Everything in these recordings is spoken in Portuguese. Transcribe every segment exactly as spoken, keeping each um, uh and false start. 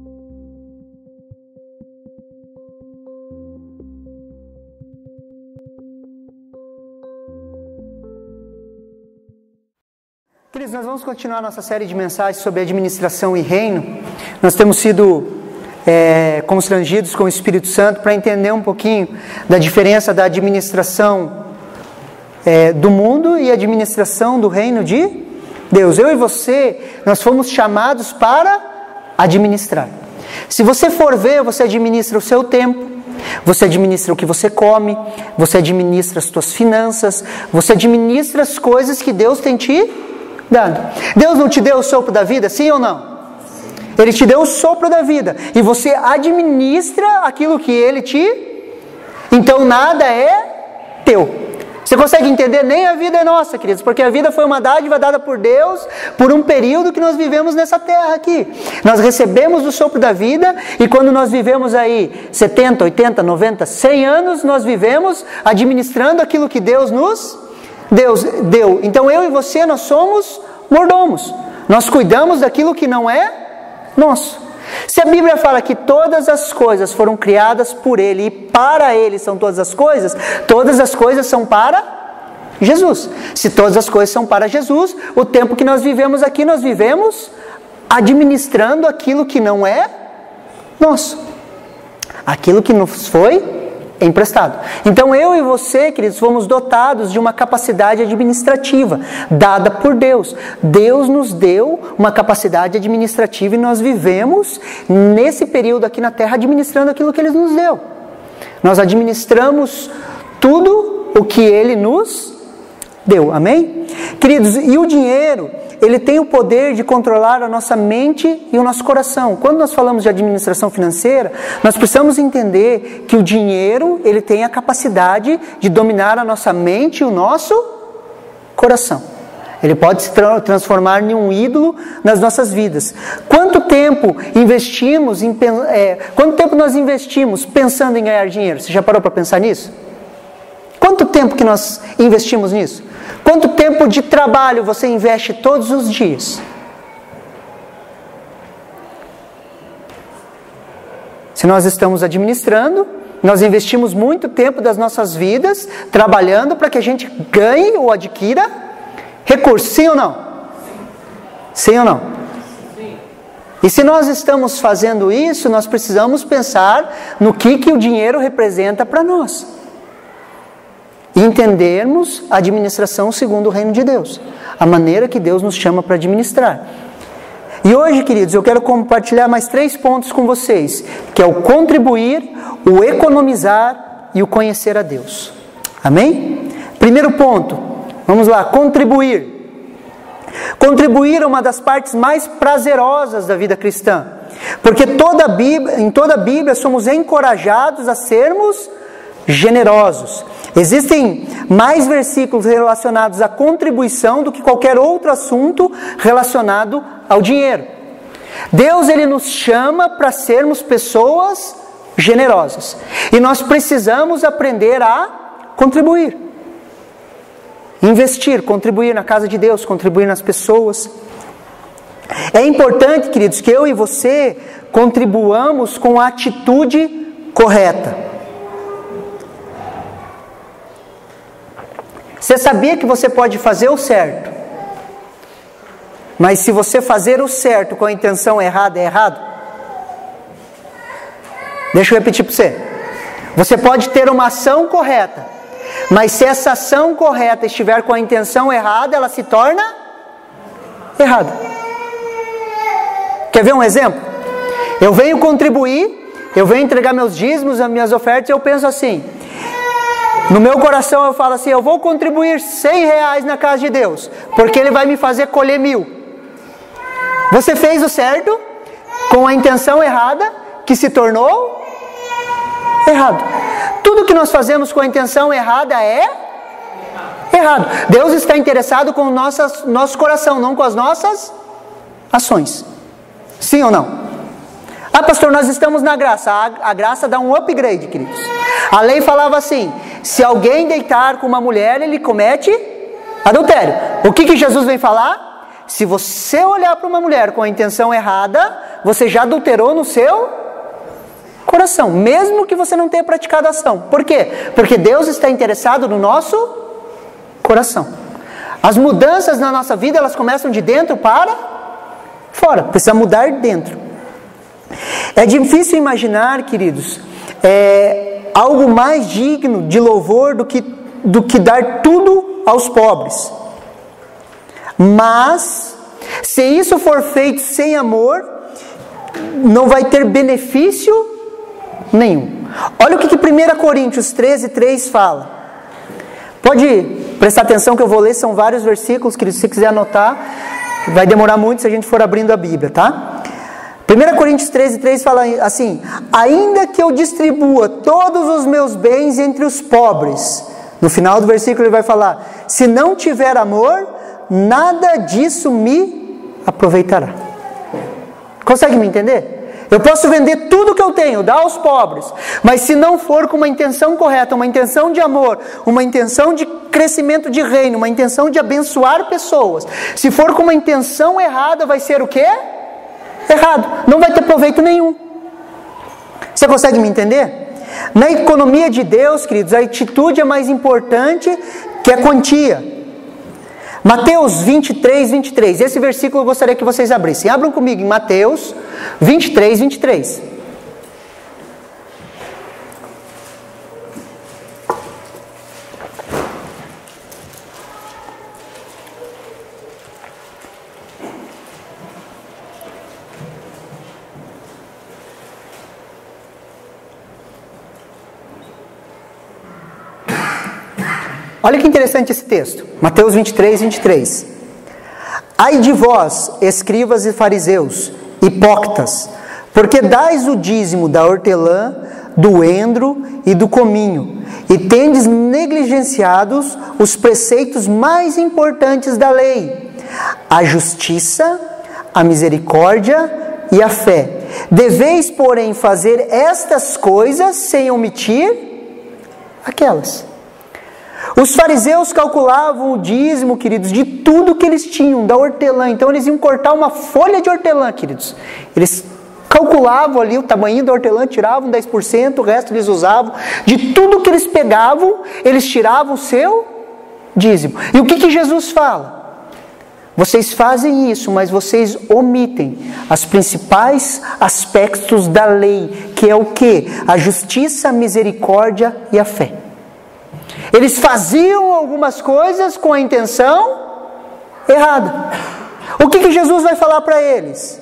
Queridos, nós vamos continuar nossa série de mensagens sobre administração e reino. Nós temos sido é, constrangidos com o Espírito Santo para entender um pouquinho da diferença da administração é, do mundo e a administração do reino de Deus. Eu e você, nós fomos chamados para administrar. Se você for ver, você administra o seu tempo, você administra o que você come, você administra as suas finanças, você administra as coisas que Deus tem te dado. Deus não te deu o sopro da vida, sim ou não? Ele te deu o sopro da vida e você administra aquilo que Ele te... Então nada é teu. Você consegue entender? Nem a vida é nossa, queridos, porque a vida foi uma dádiva dada por Deus por um período que nós vivemos nessa terra aqui. Nós recebemos o sopro da vida e quando nós vivemos aí setenta, oitenta, noventa, cem anos, nós vivemos administrando aquilo que Deus nos Deus deu. Então eu e você, nós somos mordomos. Nós cuidamos daquilo que não é nosso. Se a Bíblia fala que todas as coisas foram criadas por Ele e para Ele são todas as coisas, todas as coisas são para Jesus. Se todas as coisas são para Jesus, o tempo que nós vivemos aqui, nós vivemos administrando aquilo que não é nosso. Aquilo que nos foi emprestado. Então eu e você, queridos, fomos dotados de uma capacidade administrativa dada por Deus. Deus nos deu uma capacidade administrativa e nós vivemos nesse período aqui na terra administrando aquilo que Ele nos deu. Nós administramos tudo o que Ele nos deu. Amém? Queridos, e o dinheiro, ele tem o poder de controlar a nossa mente e o nosso coração. Quando nós falamos de administração financeira, nós precisamos entender que o dinheiro, ele tem a capacidade de dominar a nossa mente e o nosso coração. Ele pode se tra- transformar em um ídolo nas nossas vidas. Quanto tempo investimos em, é, quanto tempo nós investimos pensando em ganhar dinheiro? Você já parou para pensar nisso? Quanto tempo que nós investimos nisso? Quanto tempo de trabalho você investe todos os dias? Se nós estamos administrando, nós investimos muito tempo das nossas vidas trabalhando para que a gente ganhe ou adquira recursos, sim ou não? Sim ou não? Sim. E se nós estamos fazendo isso, nós precisamos pensar no que, que o dinheiro representa para nós. E entendermos a administração segundo o reino de Deus. A maneira que Deus nos chama para administrar. E hoje, queridos, eu quero compartilhar mais três pontos com vocês. Que é o contribuir, o economizar e o conhecer a Deus. Amém? Primeiro ponto. Vamos lá, contribuir. Contribuir é uma das partes mais prazerosas da vida cristã. Porque toda a Bíblia, em toda a Bíblia somos encorajados a sermos generosos. Existem mais versículos relacionados à contribuição do que qualquer outro assunto relacionado ao dinheiro. Deus, Ele nos chama para sermos pessoas generosas. E nós precisamos aprender a contribuir. Investir, contribuir na casa de Deus, contribuir nas pessoas. É importante, queridos, que eu e você contribuamos com a atitude correta. Você sabia que você pode fazer o certo, mas se você fazer o certo com a intenção errada, é errado? Deixa eu repetir para você. Você pode ter uma ação correta, mas se essa ação correta estiver com a intenção errada, ela se torna errada. Quer ver um exemplo? Eu venho contribuir, eu venho entregar meus dízimos, as minhas ofertas, e eu penso assim... No meu coração eu falo assim, eu vou contribuir cem reais na casa de Deus, porque Ele vai me fazer colher mil. Você fez o certo, com a intenção errada, que se tornou errado. Tudo que nós fazemos com a intenção errada é errado. Deus está interessado com o nosso, nosso coração, não com as nossas ações. Sim ou não? Ah, pastor, nós estamos na graça. A, a graça dá um upgrade, queridos. A lei falava assim, se alguém deitar com uma mulher, ele comete adultério. O que, que Jesus vem falar? se você olhar para uma mulher com a intenção errada, você já adulterou no seu coração, mesmo que você não tenha praticado a ação. Por quê? Porque Deus está interessado no nosso coração. As mudanças na nossa vida, elas começam de dentro para fora. Precisa mudar dentro. É difícil imaginar, queridos, é, algo mais digno de louvor do que, do que dar tudo aos pobres. Mas, se isso for feito sem amor, não vai ter benefício nenhum. Olha o que, que primeira Coríntios treze, três fala. Pode prestar atenção que eu vou ler, são vários versículos, que se você quiser anotar, vai demorar muito se a gente for abrindo a Bíblia, tá? primeira Coríntios treze, três fala assim: ainda que eu distribua todos os meus bens entre os pobres. No final do versículo ele vai falar: se não tiver amor, nada disso me aproveitará. Consegue me entender? Eu posso vender tudo que eu tenho, dar aos pobres, mas se não for com uma intenção correta, uma intenção de amor, uma intenção de crescimento de reino, uma intenção de abençoar pessoas, se for com uma intenção errada, vai ser o quê? Errado. Não vai ter proveito nenhum. Você consegue me entender? Na economia de Deus, queridos, a atitude é mais importante que a quantia. Mateus vinte e três, vinte e três. Esse versículo eu gostaria que vocês abrissem. Abram comigo em Mateus vinte e três, vinte e três. Olha que interessante esse texto. Mateus vinte e três, vinte e três. Ai de vós, escribas e fariseus, hipócritas, porque dais o dízimo da hortelã, do endro e do cominho, e tendes negligenciados os preceitos mais importantes da lei: a justiça, a misericórdia e a fé. Deveis, porém, fazer estas coisas sem omitir aquelas. Os fariseus calculavam o dízimo, queridos, de tudo que eles tinham, da hortelã. Então eles iam cortar uma folha de hortelã, queridos. Eles calculavam ali o tamanho da hortelã, tiravam dez por cento, o resto eles usavam. De tudo que eles pegavam, eles tiravam o seu dízimo. E o que, que Jesus fala? Vocês fazem isso, mas vocês omitem os principais aspectos da lei, que é o quê? A justiça, a misericórdia e a fé. Eles faziam algumas coisas com a intenção errada. O que, que Jesus vai falar para eles?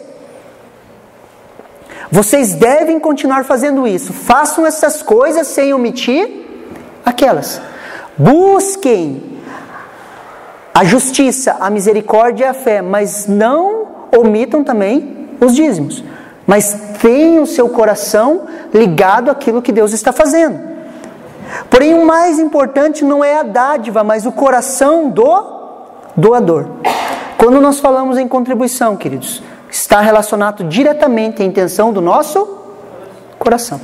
Vocês devem continuar fazendo isso. Façam essas coisas sem omitir aquelas. Busquem a justiça, a misericórdia e a fé, mas não omitam também os dízimos. Mas tenham o seu coração ligado àquilo que Deus está fazendo. Porém, o mais importante não é a dádiva, mas o coração do doador. Quando nós falamos em contribuição, queridos, está relacionado diretamente à intenção do nosso coração.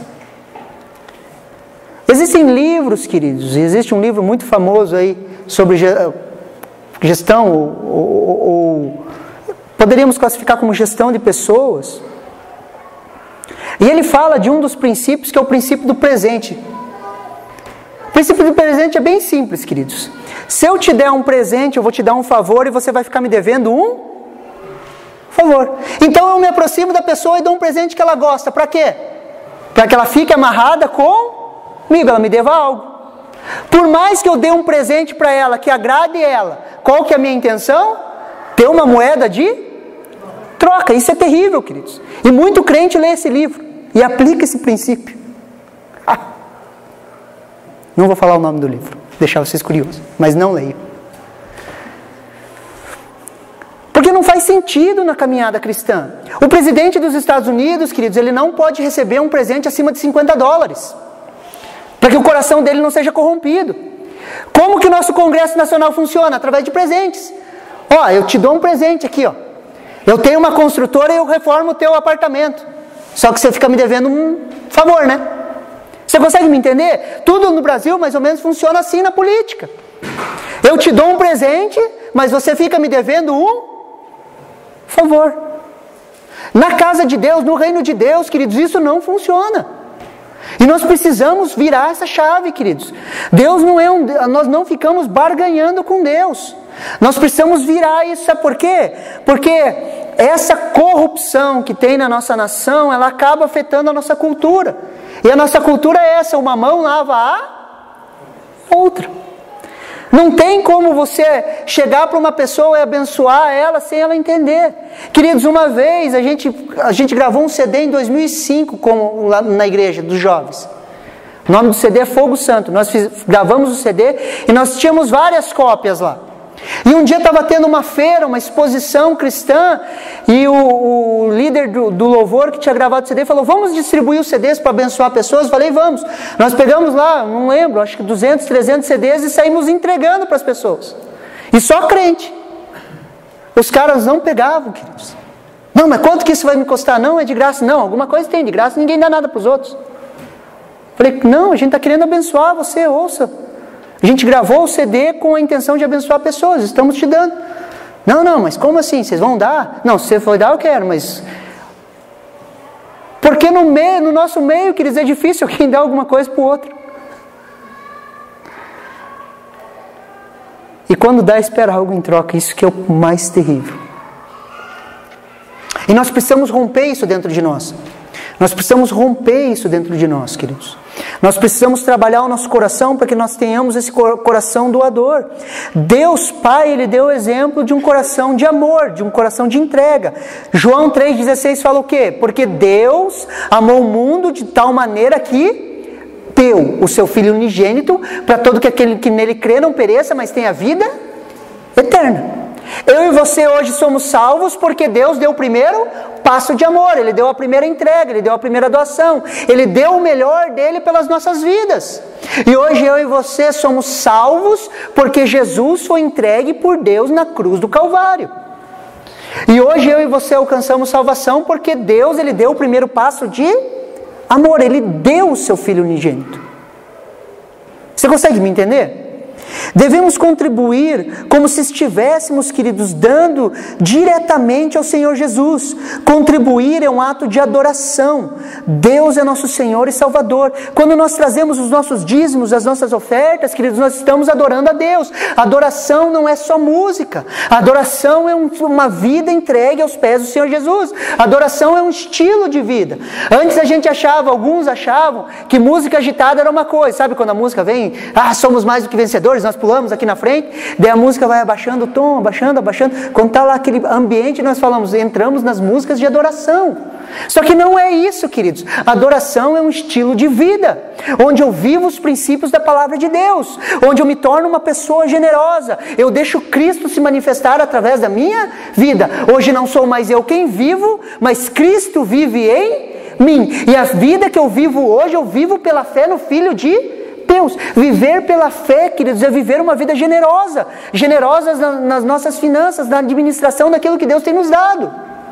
Existem livros, queridos, existe um livro muito famoso aí sobre gestão, ou, ou, ou poderíamos classificar como gestão de pessoas. E ele fala de um dos princípios, que é o princípio do presente. O princípio do presente é bem simples, queridos. Se eu te der um presente, eu vou te dar um favor e você vai ficar me devendo um favor. Então eu me aproximo da pessoa e dou um presente que ela gosta. Para quê? Para que ela fique amarrada comigo, ela me deva algo. Por mais que eu dê um presente para ela que agrade ela, qual que é a minha intenção? Ter uma moeda de troca. Isso é terrível, queridos. E muito crente lê esse livro e aplica esse princípio. Ah. Não vou falar o nome do livro, deixar vocês curiosos, mas não leiam. Porque não faz sentido na caminhada cristã. O presidente dos Estados Unidos, queridos, ele não pode receber um presente acima de cinquenta dólares, para que o coração dele não seja corrompido. Como que o nosso Congresso Nacional funciona? Através de presentes. Ó, eu te dou um presente aqui, ó. Eu tenho uma construtora e eu reformo o teu apartamento. Só que você fica me devendo um favor, né? Você consegue me entender? Tudo no Brasil mais ou menos funciona assim na política. Eu te dou um presente, mas você fica me devendo um favor. Na casa de Deus, no reino de Deus, queridos, isso não funciona. E nós precisamos virar essa chave, queridos. Deus não é um, nós não ficamos barganhando com Deus. Nós precisamos virar isso, sabe por quê? Porque essa corrupção que tem na nossa nação, ela acaba afetando a nossa cultura. E a nossa cultura é essa, uma mão lava a outra. Não tem como você chegar para uma pessoa e abençoar ela sem ela entender. Queridos, uma vez a gente, a gente gravou um C D em dois mil e cinco como, lá na igreja dos jovens. O nome do C D é Fogo Santo. Nós fiz, gravamos o C D e nós tínhamos várias cópias lá. E um dia estava tendo uma feira, uma exposição cristã, e o, o líder do, do louvor que tinha gravado o C D falou: vamos distribuir os C Ds para abençoar pessoas? Eu falei: vamos. Nós pegamos lá, não lembro, acho que duzentos, trezentos C Ds e saímos entregando para as pessoas. E só crente. Os caras não pegavam, queridos. Não, mas quanto que isso vai me custar? Não, é de graça. Não, alguma coisa tem de graça, ninguém dá nada para os outros. Eu falei: não, a gente está querendo abençoar você, ouça. A gente gravou o C D com a intenção de abençoar pessoas, estamos te dando. Não, não, mas como assim? Vocês vão dar? Não, se você for dar, eu quero, mas... Porque no, meio, no nosso meio, queridos, é difícil alguém dar alguma coisa para o outro. E quando dá, espera algo em troca, isso que é o mais terrível. E nós precisamos romper isso dentro de nós. Nós precisamos romper isso dentro de nós, queridos. Nós precisamos trabalhar o nosso coração para que nós tenhamos esse coração doador. Deus Pai, Ele deu o exemplo de um coração de amor, de um coração de entrega. João três dezesseis fala o quê? Porque Deus amou o mundo de tal maneira que deu o seu Filho unigênito para todo que aquele que nele crê não pereça, mas tenha vida eterna. Eu e você hoje somos salvos porque Deus deu o primeiro passo de amor, Ele deu a primeira entrega, Ele deu a primeira doação, Ele deu o melhor dEle pelas nossas vidas. E hoje eu e você somos salvos porque Jesus foi entregue por Deus na cruz do Calvário. E hoje eu e você alcançamos salvação porque Deus, Ele deu o primeiro passo de amor, Ele deu o seu Filho unigênito. Você consegue me entender? Devemos contribuir como se estivéssemos, queridos, dando diretamente ao Senhor Jesus. Contribuir é um ato de adoração. Deus é nosso Senhor e Salvador. Quando nós trazemos os nossos dízimos, as nossas ofertas, queridos, nós estamos adorando a Deus. Adoração não é só música. Adoração é um, uma vida entregue aos pés do Senhor Jesus. Adoração é um estilo de vida. Antes a gente achava, alguns achavam, que música agitada era uma coisa. Sabe quando a música vem, ah, somos mais do que vencedores, nós pulamos aqui na frente, daí a música vai abaixando o tom, abaixando, abaixando. Quando está lá aquele ambiente, nós falamos, entramos nas músicas de adoração. Só que não é isso, queridos. Adoração é um estilo de vida, onde eu vivo os princípios da palavra de Deus, onde eu me torno uma pessoa generosa, eu deixo Cristo se manifestar através da minha vida. Hoje não sou mais eu quem vivo, mas Cristo vive em mim. E a vida que eu vivo hoje, eu vivo pela fé no Filho de Deus. Viver pela fé, queridos, é viver uma vida generosa, generosas nas nossas finanças, na administração daquilo que Deus tem nos dado.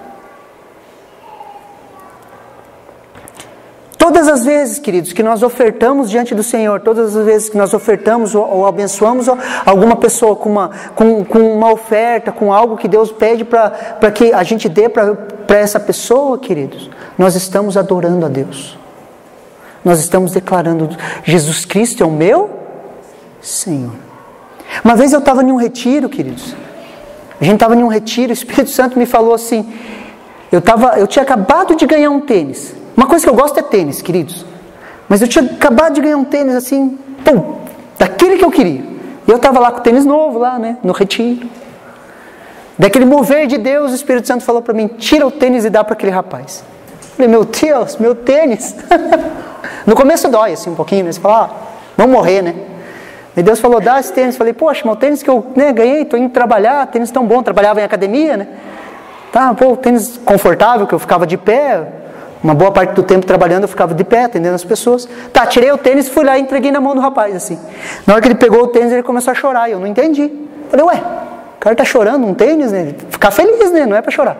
Todas as vezes, queridos, que nós ofertamos diante do Senhor, todas as vezes que nós ofertamos ou, ou abençoamos alguma pessoa com uma, com, com uma oferta, com algo que Deus pede para que a gente dê para essa pessoa, queridos, nós estamos adorando a Deus. Nós estamos declarando, Jesus Cristo é o meu Senhor. Uma vez eu estava em um retiro, queridos. A gente estava em um retiro, o Espírito Santo me falou assim, eu, tava, eu tinha acabado de ganhar um tênis. Uma coisa que eu gosto é tênis, queridos. Mas eu tinha acabado de ganhar um tênis assim, pum, daquele que eu queria. E eu estava lá com o tênis novo, lá, né, no retiro. Daquele mover de Deus, o Espírito Santo falou para mim, tira o tênis e dá para aquele rapaz. Eu falei, meu Deus, meu tênis. No começo dói assim um pouquinho, né? Você fala, ah, vamos morrer, né? E Deus falou, dá esse tênis. Eu falei, poxa, mas o tênis que eu né, ganhei, estou indo trabalhar, tênis tão bom, trabalhava em academia, né? Tá, pô, tênis confortável, que eu ficava de pé, uma boa parte do tempo trabalhando eu ficava de pé, atendendo as pessoas. Tá, tirei o tênis, fui lá e entreguei na mão do rapaz, assim. Na hora que ele pegou o tênis, ele começou a chorar, e eu não entendi. Eu falei, ué, o cara tá chorando, um tênis, né? Ficar feliz, né? Não é para chorar.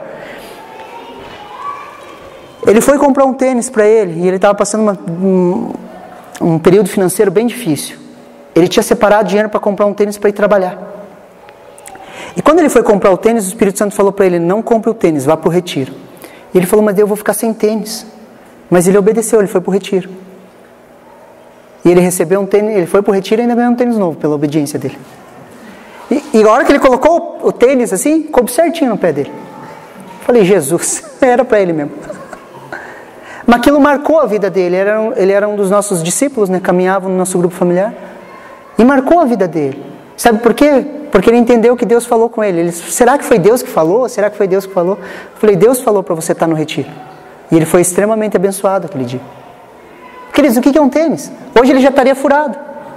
Ele foi comprar um tênis para ele, e ele estava passando uma, um, um período financeiro bem difícil. Ele tinha separado dinheiro para comprar um tênis para ir trabalhar. E quando ele foi comprar o tênis, o Espírito Santo falou para ele, não compre o tênis, vá para o retiro. E ele falou, mas eu vou ficar sem tênis. Mas ele obedeceu, ele foi para o retiro. E ele recebeu um tênis, ele foi para o retiro e ainda ganhou um tênis novo, pela obediência dele. E, e a hora que ele colocou o, o tênis assim, coube certinho no pé dele. Falei, Jesus, era para ele mesmo. Mas aquilo marcou a vida dele, ele era, um, ele era um dos nossos discípulos, né? Caminhava no nosso grupo familiar. E marcou a vida dele. Sabe por quê? Porque ele entendeu que Deus falou com ele. ele Será que foi Deus que falou? Será que foi Deus que falou? Eu falei, Deus falou para você estar no retiro. E ele foi extremamente abençoado aquele dia. Queridos, o que é um tênis? Hoje ele já estaria furado.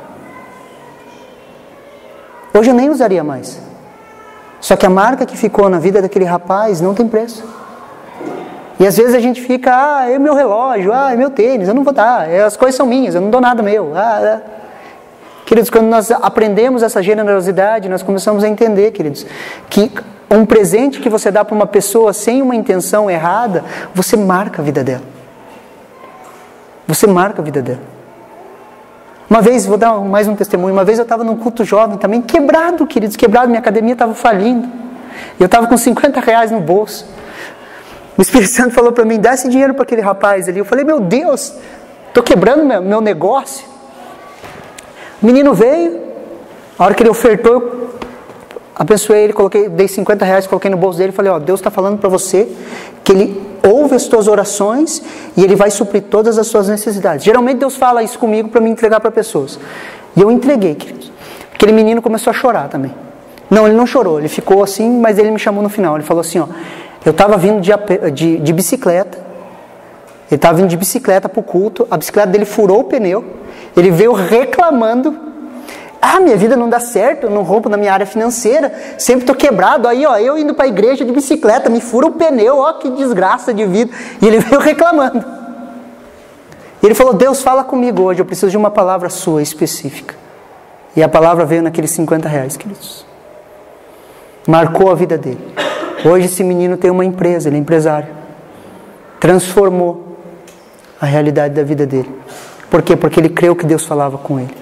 Hoje eu nem usaria mais. Só que a marca que ficou na vida daquele rapaz não tem preço. E às vezes a gente fica, ah, é meu relógio, ah, é meu tênis, eu não vou dar, as coisas são minhas, eu não dou nada meu. Ah, ah. Queridos, quando nós aprendemos essa generosidade, nós começamos a entender, queridos, que um presente que você dá para uma pessoa sem uma intenção errada, você marca a vida dela. Você marca a vida dela. Uma vez, vou dar mais um testemunho, uma vez eu estava num culto jovem também, quebrado, queridos, quebrado, minha academia estava falindo. Eu estava com cinquenta reais no bolso. O Espírito Santo falou para mim, dá esse dinheiro para aquele rapaz ali. Eu falei, meu Deus, estou quebrando meu, meu negócio. O menino veio, a hora que ele ofertou, eu abençoei ele, coloquei, dei cinquenta reais, coloquei no bolso dele e falei, ó, Deus está falando para você que Ele ouve as tuas orações e Ele vai suprir todas as suas necessidades. Geralmente Deus fala isso comigo para me entregar para pessoas. E eu entreguei, queridos. Aquele menino começou a chorar também. Não, ele não chorou, ele ficou assim, mas ele me chamou no final. Ele falou assim, ó, eu estava vindo de, de, de bicicleta, ele estava vindo de bicicleta para o culto, a bicicleta dele furou o pneu, ele veio reclamando, ah, minha vida não dá certo, eu não rompo na minha área financeira, sempre estou quebrado, aí ó, eu indo para a igreja de bicicleta, me fura o pneu, ó que desgraça de vida, e ele veio reclamando. E ele falou, Deus fala comigo hoje, eu preciso de uma palavra sua específica. E a palavra veio naqueles cinquenta reais, queridos. Marcou a vida dele. Hoje esse menino tem uma empresa, ele é empresário. Transformou a realidade da vida dele. Por quê? Porque ele creu que Deus falava com ele.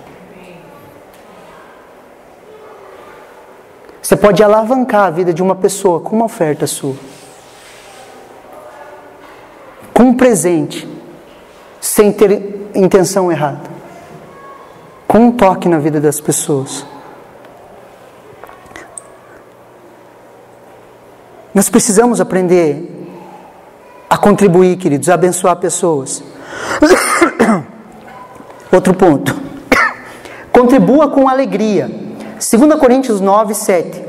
Você pode alavancar a vida de uma pessoa com uma oferta sua. Com um presente, sem ter intenção errada. Com um toque na vida das pessoas. Nós precisamos aprender a contribuir, queridos, a abençoar pessoas. Outro ponto. Contribua com alegria. dois Coríntios nove, sete.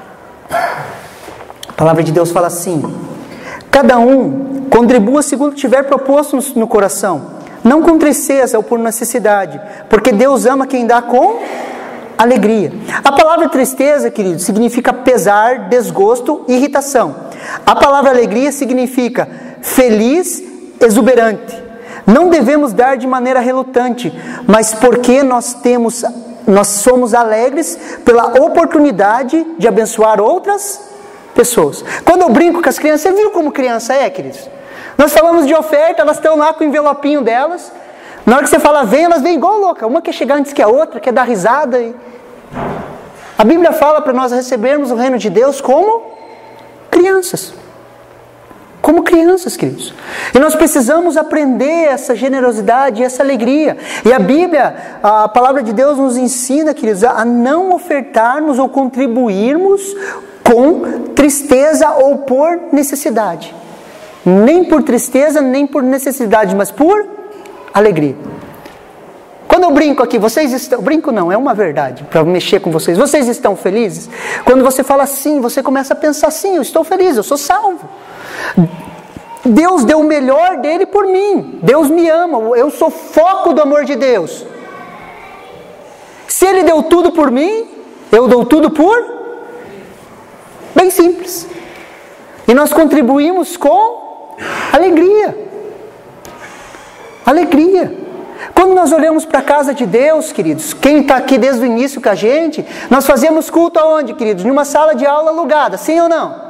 A palavra de Deus fala assim: cada um contribua segundo tiver proposto no coração, não com tristeza ou por necessidade, porque Deus ama quem dá com alegria. A palavra tristeza, querido, significa pesar, desgosto, irritação. A palavra alegria significa feliz, exuberante. Não devemos dar de maneira relutante, mas porque nós temos, nós somos alegres pela oportunidade de abençoar outras pessoas. Quando eu brinco com as crianças, você viu como criança é, queridos? Nós falamos de oferta, elas estão lá com o envelopinho delas. Na hora que você fala vem, elas vêm igual louca. Uma quer chegar antes que a outra, quer dar risada. E... a Bíblia fala para nós recebermos o reino de Deus como crianças. Como crianças, queridos. E nós precisamos aprender essa generosidade e essa alegria. E a Bíblia, a palavra de Deus nos ensina, queridos, a não ofertarmos ou contribuirmos com tristeza ou por necessidade. Nem por tristeza, nem por necessidade, mas por alegria. Quando eu brinco aqui, vocês estão... brinco não, é uma verdade, para mexer com vocês. Vocês estão felizes? Quando você fala assim, você começa a pensar assim, eu estou feliz, eu sou salvo. Deus deu o melhor dele por mim. Deus me ama, eu sou foco do amor de Deus. Se Ele deu tudo por mim, eu dou tudo por... bem simples. E nós contribuímos com alegria. Alegria. Quando nós olhamos para a casa de Deus, queridos, quem está aqui desde o início com a gente, nós fazemos culto aonde, queridos? Numa sala de aula alugada, sim ou não?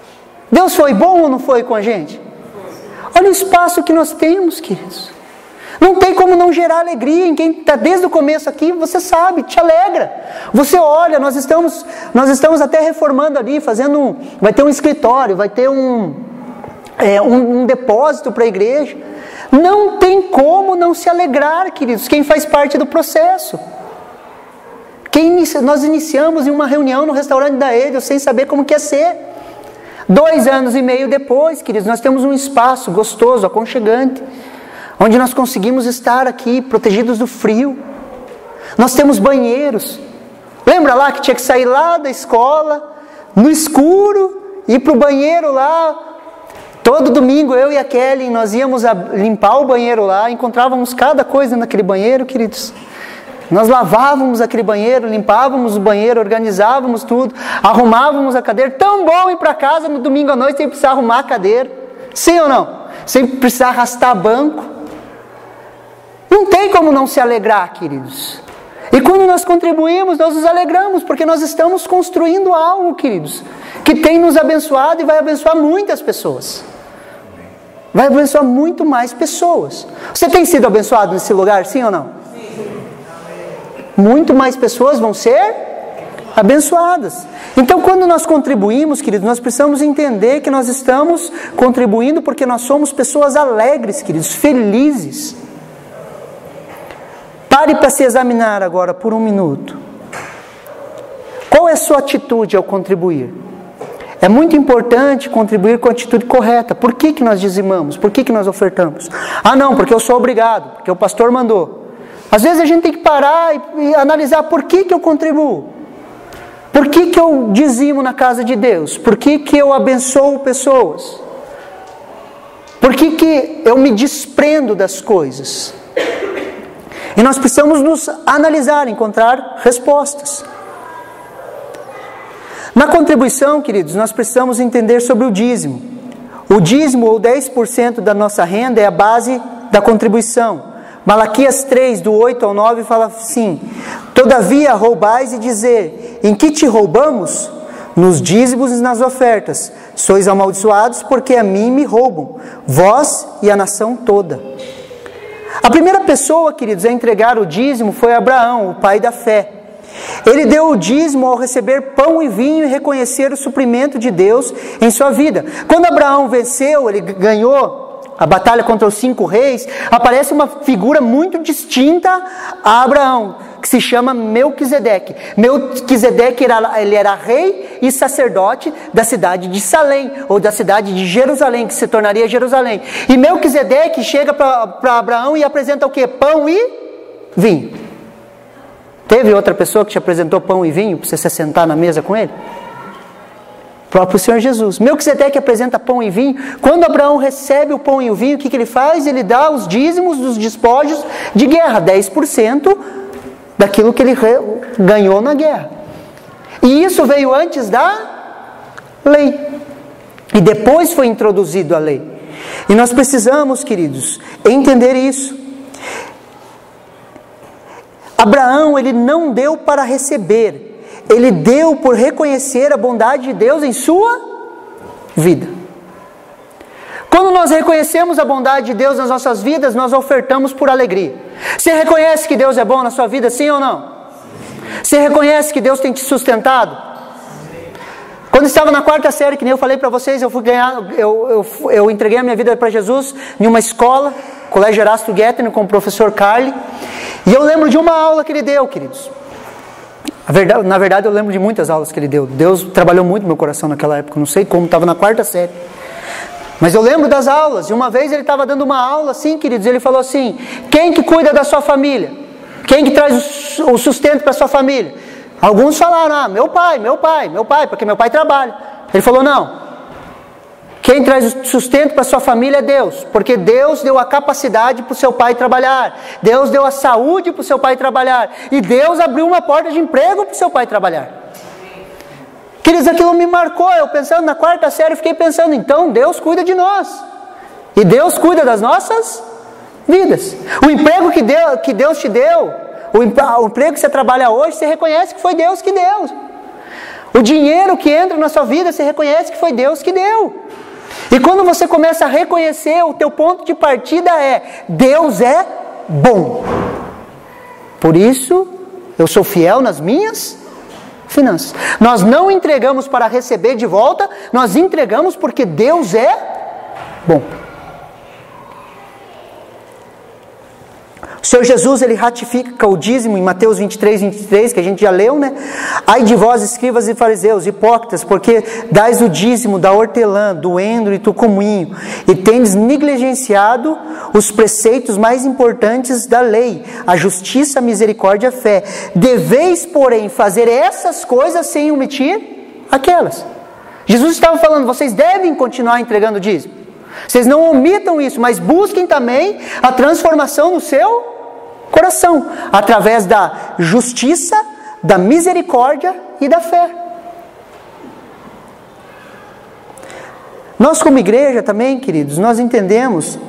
Deus foi bom ou não foi com a gente? Olha o espaço que nós temos, queridos. Não tem como não gerar alegria em quem está desde o começo aqui, você sabe, te alegra. Você olha, nós estamos, nós estamos até reformando ali, fazendo um, vai ter um escritório, vai ter um, é, um, um depósito para a igreja. Não tem como não se alegrar, queridos, quem faz parte do processo. Quem inicia, nós iniciamos em uma reunião no restaurante da Edel, sem saber como que ia ser. Dois anos e meio depois, queridos, nós temos um espaço gostoso, aconchegante, onde nós conseguimos estar aqui, protegidos do frio. Nós temos banheiros. Lembra lá que tinha que sair lá da escola, no escuro, ir para o banheiro lá. Todo domingo, eu e a Kelly, nós íamos limpar o banheiro lá, encontrávamos cada coisa naquele banheiro, queridos. Nós lavávamos aquele banheiro, limpávamos o banheiro, organizávamos tudo, arrumávamos a cadeira. Tão bom ir para casa no domingo à noite sem precisar arrumar a cadeira. Sim ou não? Sem precisar arrastar banco. Não tem como não se alegrar, queridos. E quando nós contribuímos, nós nos alegramos, porque nós estamos construindo algo, queridos, que tem nos abençoado e vai abençoar muitas pessoas. Vai abençoar muito mais pessoas. Você tem sido abençoado nesse lugar, sim ou não? Sim. Muito mais pessoas vão ser abençoadas. Então, quando nós contribuímos, queridos, nós precisamos entender que nós estamos contribuindo porque nós somos pessoas alegres, queridos, felizes. Pare para se examinar agora por um minuto. Qual é a sua atitude ao contribuir? É muito importante contribuir com a atitude correta. Por que que nós dizimamos? Por que que nós ofertamos? Ah não, porque eu sou obrigado, porque o pastor mandou. Às vezes a gente tem que parar e, e analisar por que que eu contribuo. Por que que eu dizimo na casa de Deus? Por que que eu abençoo pessoas? Por que que eu me desprendo das coisas? E nós precisamos nos analisar, encontrar respostas. Na contribuição, queridos, nós precisamos entender sobre o dízimo. O dízimo, ou dez por cento da nossa renda, é a base da contribuição. Malaquias três, do oito ao nove, fala assim: todavia roubais e dizer, em que te roubamos? Nos dízimos e nas ofertas. Sois amaldiçoados porque a mim me roubam, vós e a nação toda. A primeira pessoa, queridos, a entregar o dízimo foi Abraão, o pai da fé. Ele deu o dízimo ao receber pão e vinho e reconhecer o suprimento de Deus em sua vida. Quando Abraão venceu, ele ganhou a batalha contra os cinco reis, aparece uma figura muito distinta a Abraão, que se chama Melquisedeque. Melquisedeque era, ele era rei e sacerdote da cidade de Salém, ou da cidade de Jerusalém, que se tornaria Jerusalém. E Melquisedeque chega para Abraão e apresenta o quê? Pão e vinho. Teve outra pessoa que te apresentou pão e vinho para você se sentar na mesa com ele? O próprio Senhor Jesus. Melquisedeque apresenta pão e vinho. Quando Abraão recebe o pão e o vinho, o que, que ele faz? Ele dá os dízimos dos despojos de guerra, dez por cento daquilo que ele ganhou na guerra. E isso veio antes da lei. E depois foi introduzido a lei. E nós precisamos, queridos, entender isso. Abraão, ele não deu para receber, ele deu por reconhecer a bondade de Deus em sua vida. Quando nós reconhecemos a bondade de Deus nas nossas vidas, nós ofertamos por alegria. Você reconhece que Deus é bom na sua vida, sim ou não? Você reconhece que Deus tem te sustentado? Quando eu estava na quarta série, que nem eu falei para vocês, eu fui ganhar, eu, eu, eu entreguei a minha vida para Jesus em uma escola, Colégio Erasto Guettner, com o professor Carly. E eu lembro de uma aula que ele deu, queridos. A verdade, na verdade, eu lembro de muitas aulas que ele deu. Deus trabalhou muito no meu coração naquela época, não sei como, estava na quarta série. Mas eu lembro das aulas. E uma vez ele estava dando uma aula assim, queridos, ele falou assim: quem que cuida da sua família? Quem que traz o sustento para a sua família? Alguns falaram: ah, meu pai, meu pai, meu pai, porque meu pai trabalha. Ele falou: não. Quem traz o sustento para a sua família é Deus, porque Deus deu a capacidade para o seu pai trabalhar, Deus deu a saúde para o seu pai trabalhar, e Deus abriu uma porta de emprego para o seu pai trabalhar. Queridos, aquilo me marcou, eu pensando na quarta série, fiquei pensando, então Deus cuida de nós, e Deus cuida das nossas vidas. O emprego que Deus, que Deus te deu, o emprego que você trabalha hoje, você reconhece que foi Deus que deu. O dinheiro que entra na sua vida, você reconhece que foi Deus que deu. E quando você começa a reconhecer, o teu ponto de partida é: Deus é bom. Por isso, eu sou fiel nas minhas finanças. Nós não entregamos para receber de volta, nós entregamos porque Deus é bom. O Senhor Jesus, ele ratifica o dízimo em Mateus vinte e três, vinte e três, que a gente já leu, né? Ai de vós, escribas e fariseus, hipócritas, porque dais o dízimo da hortelã, do endro e do cominho, e tendes negligenciado os preceitos mais importantes da lei, a justiça, a misericórdia e a fé. Deveis, porém, fazer essas coisas sem omitir aquelas. Jesus estava falando, vocês devem continuar entregando o dízimo. Vocês não omitam isso, mas busquem também a transformação no seu coração, através da justiça, da misericórdia e da fé. Nós como igreja também, queridos, nós entendemos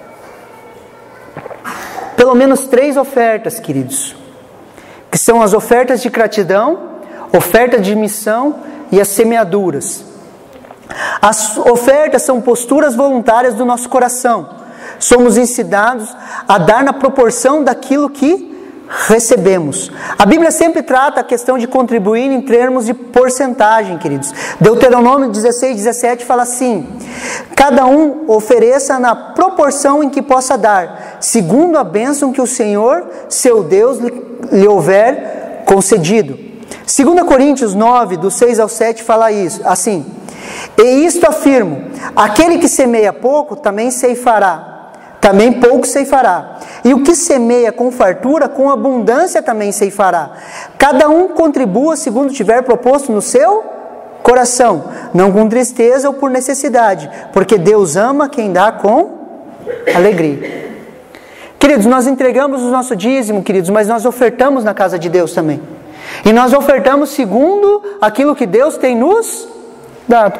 pelo menos três ofertas, queridos, que são as ofertas de gratidão, oferta de missão e as semeaduras. As ofertas são posturas voluntárias do nosso coração. Somos ensinados a dar na proporção daquilo que recebemos. A Bíblia sempre trata a questão de contribuir em termos de porcentagem, queridos. Deuteronômio dezesseis, dezessete fala assim: cada um ofereça na proporção em que possa dar, segundo a bênção que o Senhor, seu Deus, lhe, lhe houver concedido. Segunda Coríntios nove, do seis ao sete, fala isso, assim: e isto afirmo, aquele que semeia pouco, também ceifará, também pouco ceifará. E o que semeia com fartura, com abundância também ceifará. Cada um contribua segundo tiver proposto no seu coração, não com tristeza ou por necessidade, porque Deus ama quem dá com alegria. Queridos, nós entregamos o nosso dízimo, queridos, mas nós ofertamos na casa de Deus também. E nós ofertamos segundo aquilo que Deus tem nos dado.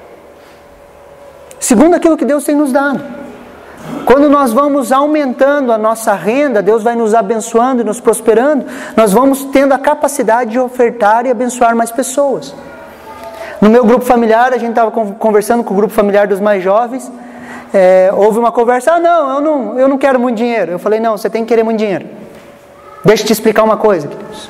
Segundo aquilo que Deus tem nos dado. Quando nós vamos aumentando a nossa renda, Deus vai nos abençoando e nos prosperando, nós vamos tendo a capacidade de ofertar e abençoar mais pessoas. No meu grupo familiar, a gente estava conversando com o grupo familiar dos mais jovens, é, houve uma conversa, ah não eu, não, eu não quero muito dinheiro. Eu falei, não, você tem que querer muito dinheiro. Deixa eu te explicar uma coisa, queridos.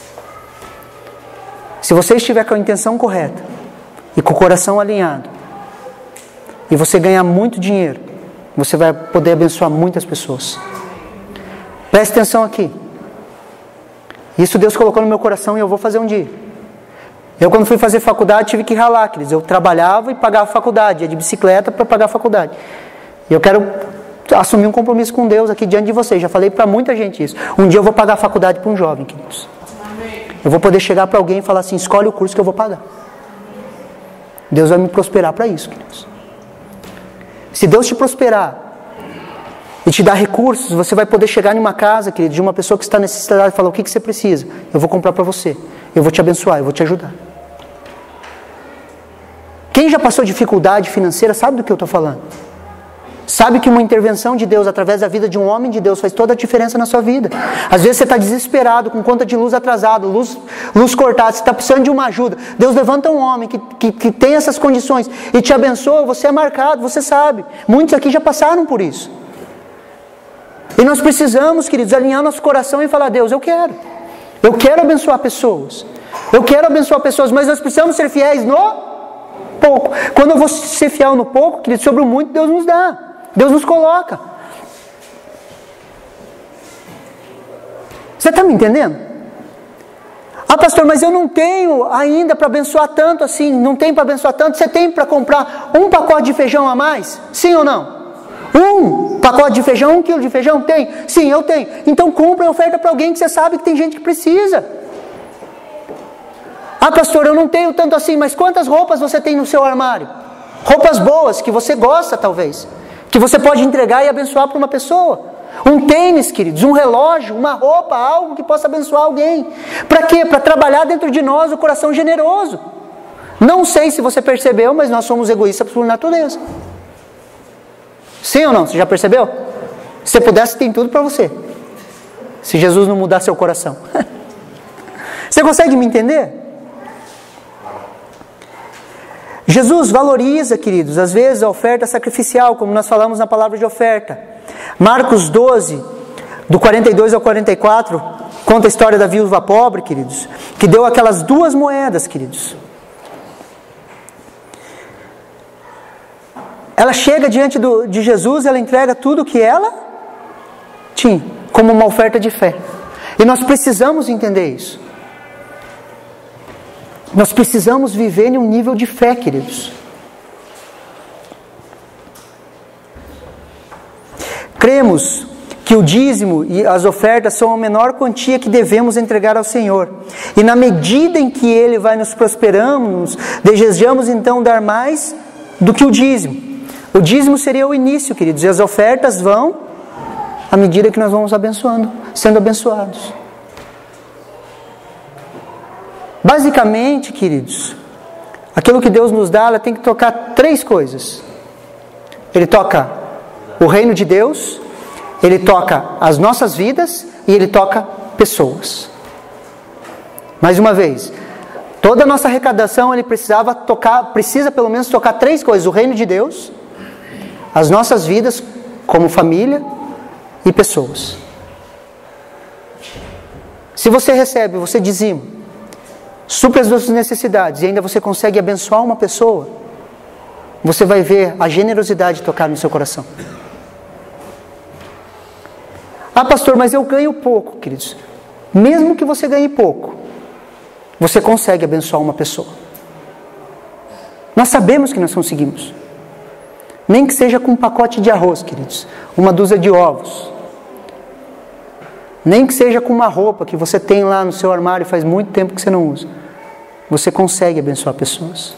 Se você estiver com a intenção correta, e com o coração alinhado, e você ganhar muito dinheiro, você vai poder abençoar muitas pessoas. Preste atenção aqui. Isso Deus colocou no meu coração e eu vou fazer um dia. Eu quando fui fazer faculdade tive que ralar, queridos. Eu trabalhava e pagava a faculdade, ia de bicicleta para pagar a faculdade. E eu quero assumir um compromisso com Deus aqui diante de vocês. Já falei para muita gente isso. Um dia eu vou pagar a faculdade para um jovem, queridos. Eu vou poder chegar para alguém e falar assim, escolhe o curso que eu vou pagar. Deus vai me prosperar para isso, queridos. Se Deus te prosperar e te dar recursos, você vai poder chegar em uma casa, querido, de uma pessoa que está necessitada e falar, o que, que você precisa? Eu vou comprar para você. Eu vou te abençoar, eu vou te ajudar. Quem já passou dificuldade financeira sabe do que eu estou falando. Sabe que uma intervenção de Deus através da vida de um homem de Deus faz toda a diferença na sua vida. Às vezes você está desesperado, com conta de luz atrasada, luz, luz cortada, você está precisando de uma ajuda. Deus levanta um homem que, que, que tem essas condições e te abençoa, você é marcado, você sabe. Muitos aqui já passaram por isso. E nós precisamos, queridos, alinhar nosso coração e falar, Deus, eu quero. Eu quero abençoar pessoas. Eu quero abençoar pessoas, mas nós precisamos ser fiéis no pouco. Quando eu vou ser fiel no pouco, queridos, sobre o muito Deus nos dá. Deus nos coloca. Você está me entendendo? Ah, pastor, mas eu não tenho ainda para abençoar tanto assim. Não tem para abençoar tanto. Você tem para comprar um pacote de feijão a mais? Sim ou não? Um pacote de feijão, um quilo de feijão? Tem? Sim, eu tenho. Então compra e oferta para alguém que você sabe que tem gente que precisa. Ah, pastor, eu não tenho tanto assim. Mas quantas roupas você tem no seu armário? Roupas boas, que você gosta talvez. Que você pode entregar e abençoar para uma pessoa. Um tênis, queridos, um relógio, uma roupa, algo que possa abençoar alguém. Para quê? Para trabalhar dentro de nós o coração generoso. Não sei se você percebeu, mas nós somos egoístas por natureza. Sim ou não? Você já percebeu? Se você pudesse, tem tudo para você. Se Jesus não mudar seu coração. Você consegue me entender? Jesus valoriza, queridos, às vezes a oferta sacrificial, como nós falamos na palavra de oferta. Marcos doze, do quarenta e dois ao quarenta e quatro, conta a história da viúva pobre, queridos, que deu aquelas duas moedas, queridos. Ela chega diante do, de Jesus, ela entrega tudo que ela tinha, como uma oferta de fé. E nós precisamos entender isso. Nós precisamos viver em um nível de fé, queridos. Cremos que o dízimo e as ofertas são a menor quantia que devemos entregar ao Senhor. E na medida em que Ele vai nos prosperando, desejamos então dar mais do que o dízimo. O dízimo seria o início, queridos, e as ofertas vão à medida que nós vamos abençoando, sendo abençoados. Basicamente, queridos, aquilo que Deus nos dá, ela tem que tocar três coisas. Ele toca o reino de Deus, Ele toca as nossas vidas e Ele toca pessoas. Mais uma vez, toda a nossa arrecadação, Ele precisava tocar, precisa pelo menos tocar três coisas: o reino de Deus, as nossas vidas como família e pessoas. Se você recebe, você dizima, supre as suas necessidades e ainda você consegue abençoar uma pessoa, você vai ver a generosidade tocar no seu coração. Ah, pastor, mas eu ganho pouco, queridos. Mesmo que você ganhe pouco, você consegue abençoar uma pessoa. Nós sabemos que nós conseguimos. Nem que seja com um pacote de arroz, queridos, uma dúzia de ovos. Nem que seja com uma roupa que você tem lá no seu armário e faz muito tempo que você não usa. Você consegue abençoar pessoas.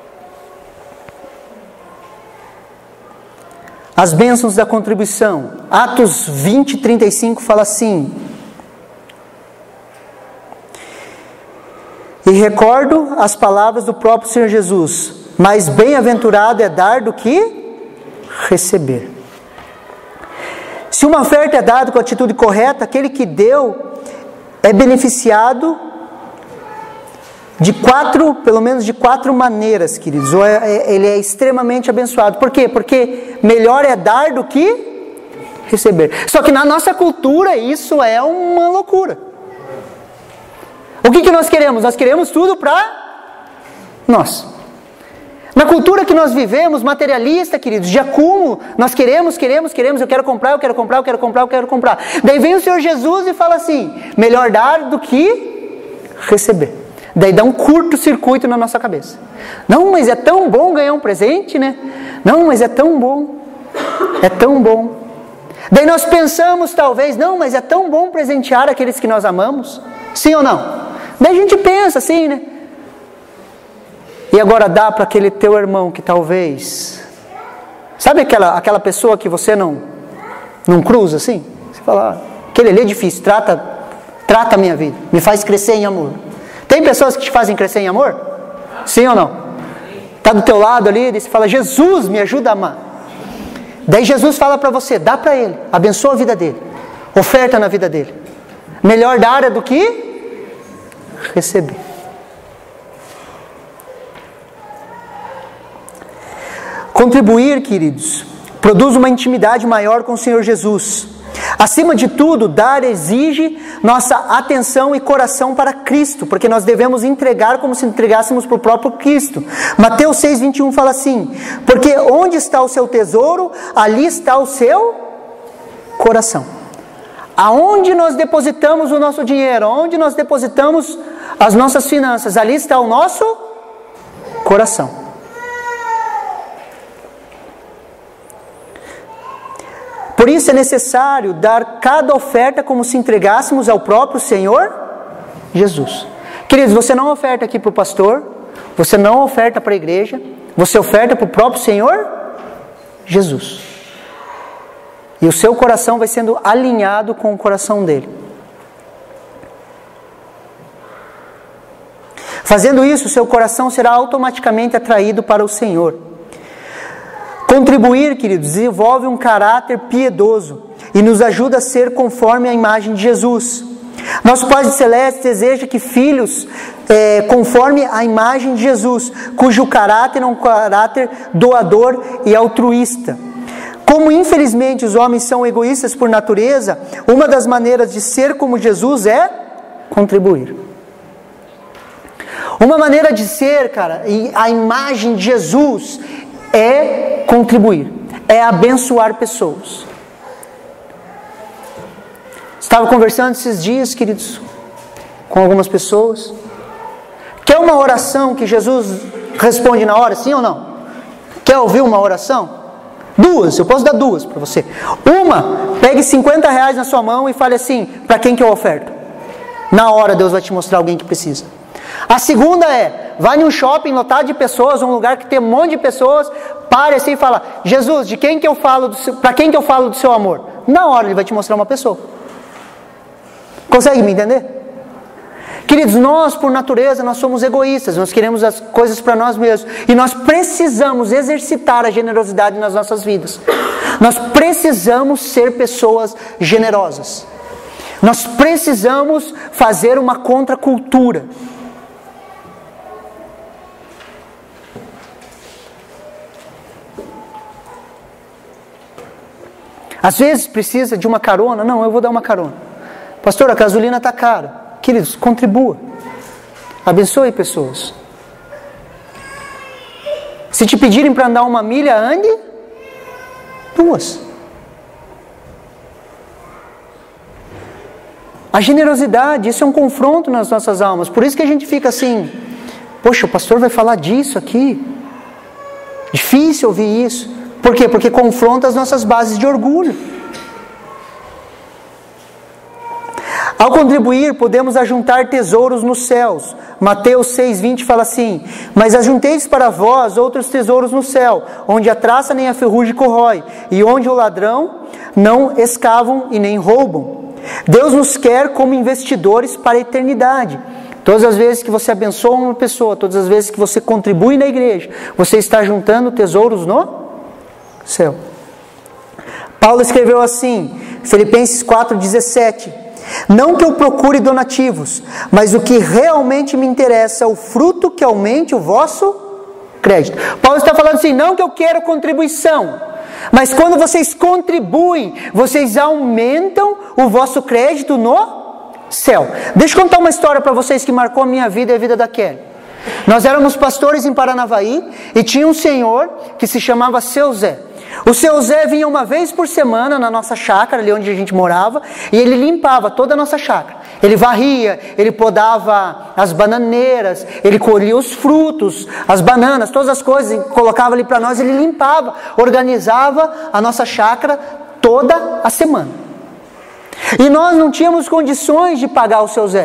As bênçãos da contribuição. Atos vinte, trinta e cinco fala assim: e recordo as palavras do próprio Senhor Jesus: mais bem-aventurado é dar do que receber. Se uma oferta é dada com a atitude correta, aquele que deu é beneficiado de quatro, pelo menos de quatro maneiras, queridos. Ou é, ele é extremamente abençoado. Por quê? Porque melhor é dar do que receber. Só que na nossa cultura isso é uma loucura. O que, que nós queremos? Nós queremos tudo para nós. Na cultura que nós vivemos, materialista, queridos, de acúmulo, nós queremos, queremos, queremos, eu quero comprar, eu quero comprar, eu quero comprar, eu quero comprar. Daí vem o Senhor Jesus e fala assim: melhor dar do que receber. Daí dá um curto-circuito na nossa cabeça. Não, mas é tão bom ganhar um presente, né? Não, mas é tão bom. É tão bom. Daí nós pensamos talvez: não, mas é tão bom presentear aqueles que nós amamos. Sim ou não? Daí a gente pensa assim, né? E agora dá para aquele teu irmão que talvez... Sabe aquela, aquela pessoa que você não, não cruza assim? Você fala: ah, aquele ali é difícil, trata, trata a minha vida, me faz crescer em amor. Tem pessoas que te fazem crescer em amor? Sim ou não? Está do teu lado ali, e você fala: Jesus, me ajuda a amar. Daí Jesus fala para você: dá para ele, abençoa a vida dele, oferta na vida dele. Melhor dar do que receber. Contribuir, queridos, produz uma intimidade maior com o Senhor Jesus. Acima de tudo, dar exige nossa atenção e coração para Cristo, porque nós devemos entregar como se entregássemos para o próprio Cristo. Mateus seis, vinte e um fala assim: porque onde está o seu tesouro, ali está o seu coração. Aonde nós depositamos o nosso dinheiro, aonde nós depositamos as nossas finanças, ali está o nosso coração. Por isso é necessário dar cada oferta como se entregássemos ao próprio Senhor Jesus. Queridos, você não oferta aqui para o pastor, você não oferta para a igreja, você oferta para o próprio Senhor Jesus. E o seu coração vai sendo alinhado com o coração dele. Fazendo isso, o seu coração será automaticamente atraído para o Senhor. Contribuir, queridos, desenvolve um caráter piedoso e nos ajuda a ser conforme a imagem de Jesus. Nosso Pai Celeste deseja que filhos é, conforme a imagem de Jesus, cujo caráter é um caráter doador e altruísta. Como infelizmente os homens são egoístas por natureza, uma das maneiras de ser como Jesus é contribuir. Uma maneira de ser, cara, e a imagem de Jesus é contribuir, é abençoar pessoas. Estava conversando esses dias, queridos, com algumas pessoas. Quer uma oração que Jesus responde na hora, sim ou não? Quer ouvir uma oração? Duas, eu posso dar duas para você. Uma, pegue cinquenta reais na sua mão e fale assim, para quem que eu oferto? Na hora Deus vai te mostrar alguém que precisa. A segunda é, vai num shopping lotado de pessoas, um lugar que tem um monte de pessoas, pare assim e fala, Jesus, de quem que eu falo, para quem que eu falo do seu amor? Na hora Ele vai te mostrar uma pessoa. Consegue me entender? Queridos, nós por natureza, nós somos egoístas, nós queremos as coisas para nós mesmos. E nós precisamos exercitar a generosidade nas nossas vidas. Nós precisamos ser pessoas generosas. Nós precisamos fazer uma contracultura. Às vezes precisa de uma carona. Não, eu vou dar uma carona. Pastor, a gasolina está cara. Queridos, contribua. Abençoe pessoas. Se te pedirem para andar uma milha, ande duas. A generosidade, isso é um confronto nas nossas almas. Por isso que a gente fica assim, poxa, o pastor vai falar disso aqui. Difícil ouvir isso. Por quê? Porque confronta as nossas bases de orgulho. Ao contribuir, podemos ajuntar tesouros nos céus. Mateus seis, vinte fala assim, mas ajunteis para vós outros tesouros no céu, onde a traça nem a ferrugem corrói, e onde o ladrão não escavam e nem roubam. Deus nos quer como investidores para a eternidade. Todas as vezes que você abençoa uma pessoa, todas as vezes que você contribui na igreja, você está juntando tesouros no céu. Paulo escreveu assim, Filipenses quatro, dezessete, não que eu procure donativos, mas o que realmente me interessa é o fruto que aumente o vosso crédito. Paulo está falando assim, não que eu quero contribuição, mas quando vocês contribuem, vocês aumentam o vosso crédito no céu. Deixa eu contar uma história para vocês que marcou a minha vida e a vida da Kelly. Nós éramos pastores em Paranavaí e tinha um senhor que se chamava Seu Zé. O Seu Zé vinha uma vez por semana na nossa chácara, ali onde a gente morava, e ele limpava toda a nossa chácara. Ele varria, ele podava as bananeiras, ele colhia os frutos, as bananas, todas as coisas, colocava ali para nós, ele limpava, organizava a nossa chácara toda a semana. E nós não tínhamos condições de pagar o Seu Zé.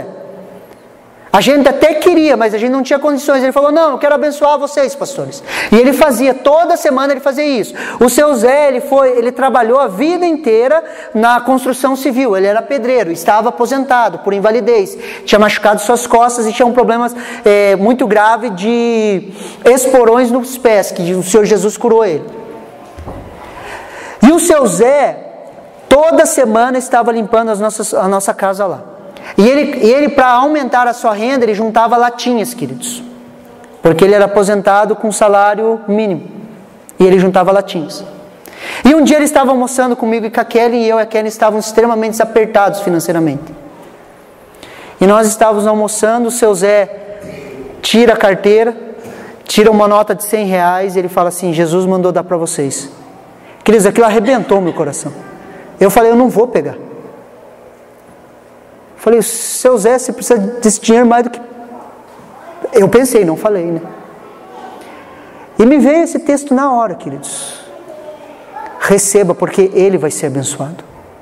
A gente até queria, mas a gente não tinha condições. Ele falou, não, eu quero abençoar vocês, pastores. E ele fazia, toda semana ele fazia isso. O Seu Zé, ele, foi, ele trabalhou a vida inteira na construção civil. Ele era pedreiro, estava aposentado por invalidez. Tinha machucado suas costas e tinha um problema é, muito grave de esporões nos pés, que o Senhor Jesus curou ele. E o Seu Zé, toda semana estava limpando as nossas, a nossa casa lá. E ele, ele para aumentar a sua renda, ele juntava latinhas, queridos. Porque ele era aposentado com salário mínimo. E ele juntava latinhas. E um dia ele estava almoçando comigo e com a Kelly, e eu e a Kelly estávamos extremamente apertados financeiramente. E nós estávamos almoçando, o Seu Zé tira a carteira, tira uma nota de cem reais, e ele fala assim, Jesus mandou dar para vocês. Queridos, aquilo arrebentou meu coração. Eu falei, eu não vou pegar. Falei, Seu Zé, você precisa desse dinheiro mais do que... Eu pensei, não falei, né? E me veio esse texto na hora, queridos. Receba, porque ele vai ser abençoado.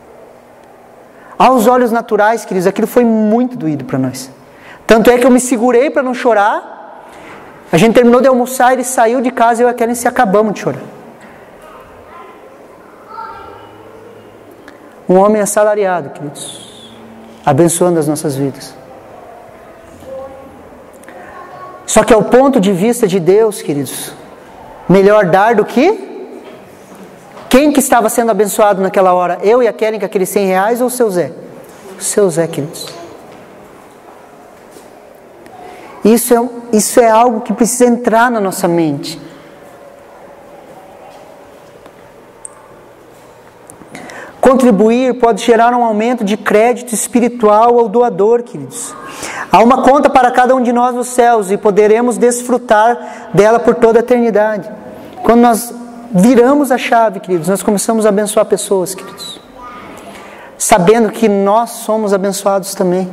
Aos olhos naturais, queridos, aquilo foi muito doído para nós. Tanto é que eu me segurei para não chorar. A gente terminou de almoçar, ele saiu de casa e eu e a Kelly se acabamos de chorar. Um homem assalariado, queridos, abençoando as nossas vidas. Só que ao ponto de vista de Deus, queridos, melhor dar do que... Quem que estava sendo abençoado naquela hora? Eu e a Kelly com aqueles cem reais ou o Seu Zé? O Seu Zé, queridos. Isso é, isso é algo que precisa entrar na nossa mente. Contribuir pode gerar um aumento de crédito espiritual ao doador, queridos. Há uma conta para cada um de nós nos céus e poderemos desfrutar dela por toda a eternidade. Quando nós viramos a chave, queridos, nós começamos a abençoar pessoas, queridos, sabendo que nós somos abençoados também.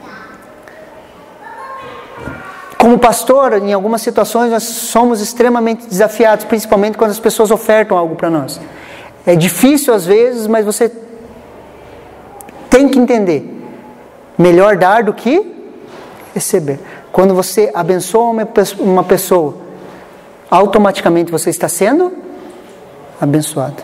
Como pastor, em algumas situações nós somos extremamente desafiados, principalmente quando as pessoas ofertam algo para nós. É difícil às vezes, mas você tem que entender, melhor dar do que receber. Quando você abençoa uma pessoa, automaticamente você está sendo abençoado.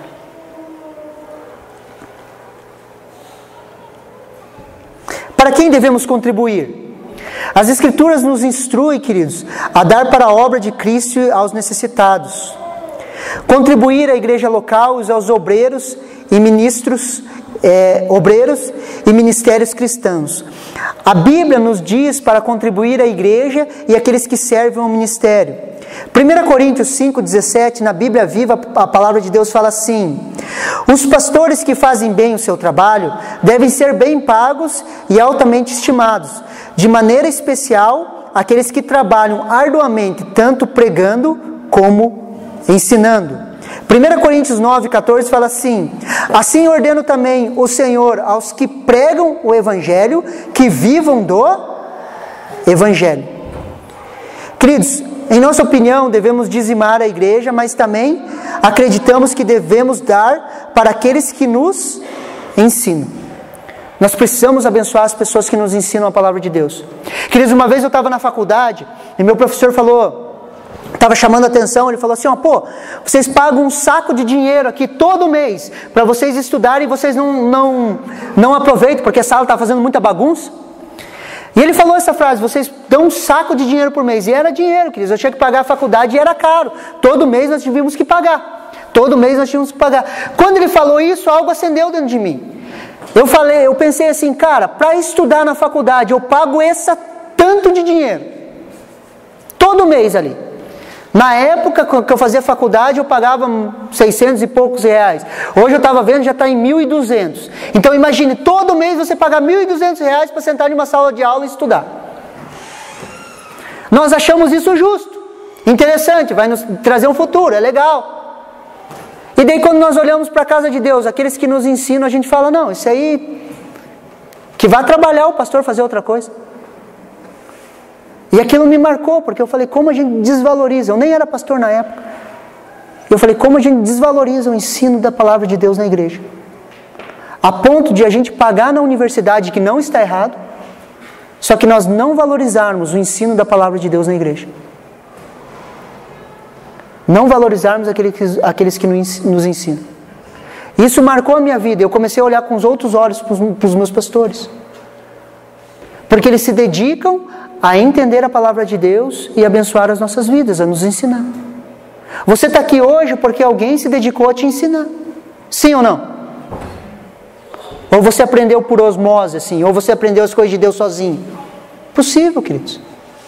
Para quem devemos contribuir? As Escrituras nos instruem, queridos, a dar para a obra de Cristo aos necessitados. Contribuir à igreja local e aos obreiros e ministros, é, obreiros e ministérios cristãos. A Bíblia nos diz para contribuir à igreja e àqueles que servem ao ministério. primeira Coríntios cinco, dezessete, na Bíblia Viva, a palavra de Deus fala assim: os pastores que fazem bem o seu trabalho devem ser bem pagos e altamente estimados, de maneira especial aqueles que trabalham arduamente, tanto pregando como ensinando. primeira Coríntios nove, quatorze fala assim: assim ordeno também o Senhor aos que pregam o Evangelho, que vivam do Evangelho. Queridos, em nossa opinião, devemos dizimar a igreja, mas também acreditamos que devemos dar para aqueles que nos ensinam. Nós precisamos abençoar as pessoas que nos ensinam a palavra de Deus. Queridos, uma vez eu estava na faculdade e meu professor falou, estava chamando a atenção, ele falou assim, ó, pô, vocês pagam um saco de dinheiro aqui todo mês para vocês estudarem e vocês não, não, não aproveitam porque a sala está fazendo muita bagunça. E ele falou essa frase, vocês dão um saco de dinheiro por mês. E era dinheiro, queridos, eu tinha que pagar a faculdade e era caro. Todo mês nós tínhamos que pagar. Todo mês nós tínhamos que pagar. Quando ele falou isso, algo acendeu dentro de mim. Eu falei, eu pensei assim, cara, para estudar na faculdade eu pago essa tanto de dinheiro. Todo mês ali. Na época que eu fazia faculdade, eu pagava seiscentos e poucos reais. Hoje eu estava vendo, já está em mil e duzentos. Então imagine, todo mês você pagar mil e duzentos reais para sentar em uma sala de aula e estudar. Nós achamos isso justo, interessante, vai nos trazer um futuro, é legal. E daí quando nós olhamos para a casa de Deus, aqueles que nos ensinam, a gente fala, não, isso aí, que vá trabalhar o pastor fazer outra coisa. E aquilo me marcou, porque eu falei, como a gente desvaloriza, eu nem era pastor na época, eu falei, como a gente desvaloriza o ensino da palavra de Deus na igreja, a ponto de a gente pagar na universidade, que não está errado, só que nós não valorizarmos o ensino da palavra de Deus na igreja, não valorizarmos aqueles, aqueles que nos ensinam. Isso marcou a minha vida, eu comecei a olhar com os outros olhos para os meus pastores, porque eles se dedicam a entender a palavra de Deus e abençoar as nossas vidas, a nos ensinar. Você está aqui hoje porque alguém se dedicou a te ensinar. Sim ou não? Ou você aprendeu por osmose, assim, ou você aprendeu as coisas de Deus sozinho? Possível, queridos.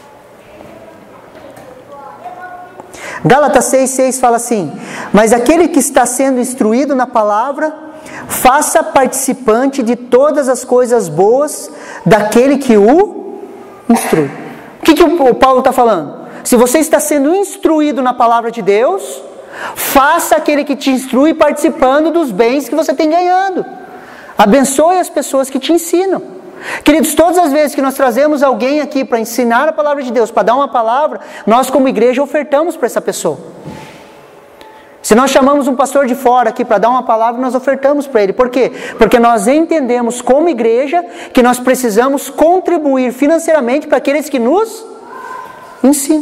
Gálatas seis, seis fala assim, mas aquele que está sendo instruído na palavra, faça participante de todas as coisas boas daquele que o instrui. O que, que o Paulo está falando? Se você está sendo instruído na palavra de Deus, faça aquele que te instrui participando dos bens que você tem ganhando. Abençoe as pessoas que te ensinam. Queridos, todas as vezes que nós trazemos alguém aqui para ensinar a palavra de Deus, para dar uma palavra, nós como igreja ofertamos para essa pessoa. Se nós chamamos um pastor de fora aqui para dar uma palavra, nós ofertamos para ele. Por quê? Porque nós entendemos como igreja que nós precisamos contribuir financeiramente para aqueles que nos ensinam.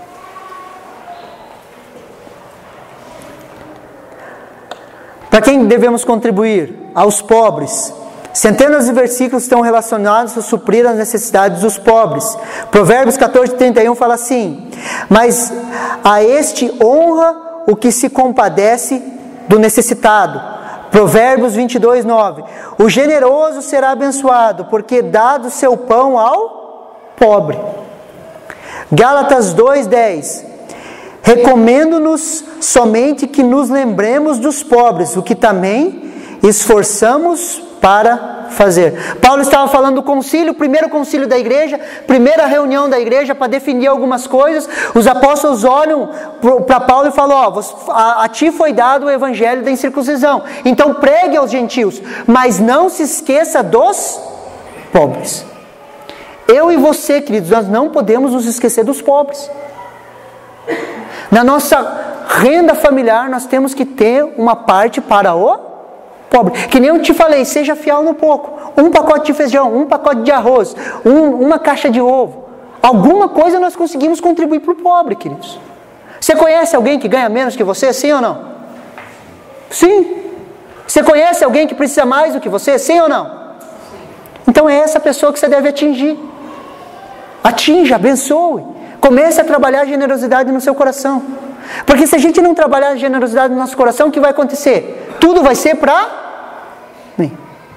Para quem devemos contribuir? Aos pobres. Centenas de versículos estão relacionados a suprir as necessidades dos pobres. Provérbios catorze, trinta e um fala assim, mas a este honra o que se compadece do necessitado. Provérbios vinte e dois, nove. O generoso será abençoado, porque dá do seu pão ao pobre. Gálatas dois, dez. Recomendo-nos somente que nos lembremos dos pobres, o que também esforçamos para fazer. Paulo estava falando do concílio, primeiro concílio da igreja, primeira reunião da igreja para definir algumas coisas. Os apóstolos olham para Paulo e falam: ó, a, a ti foi dado o evangelho da incircuncisão, então pregue aos gentios, mas não se esqueça dos pobres. Eu e você, queridos, nós não podemos nos esquecer dos pobres. Na nossa renda familiar, nós temos que ter uma parte para o pobre. Que nem eu te falei, seja fiel no pouco. Um pacote de feijão, um pacote de arroz, um, uma caixa de ovo. Alguma coisa nós conseguimos contribuir para o pobre, queridos. Você conhece alguém que ganha menos que você, sim ou não? Sim. Você conhece alguém que precisa mais do que você, sim ou não? Então é essa pessoa que você deve atingir. Atinja, abençoe. Comece a trabalhar a generosidade no seu coração. Porque se a gente não trabalhar a generosidade no nosso coração, o que vai acontecer? Tudo vai ser para mim.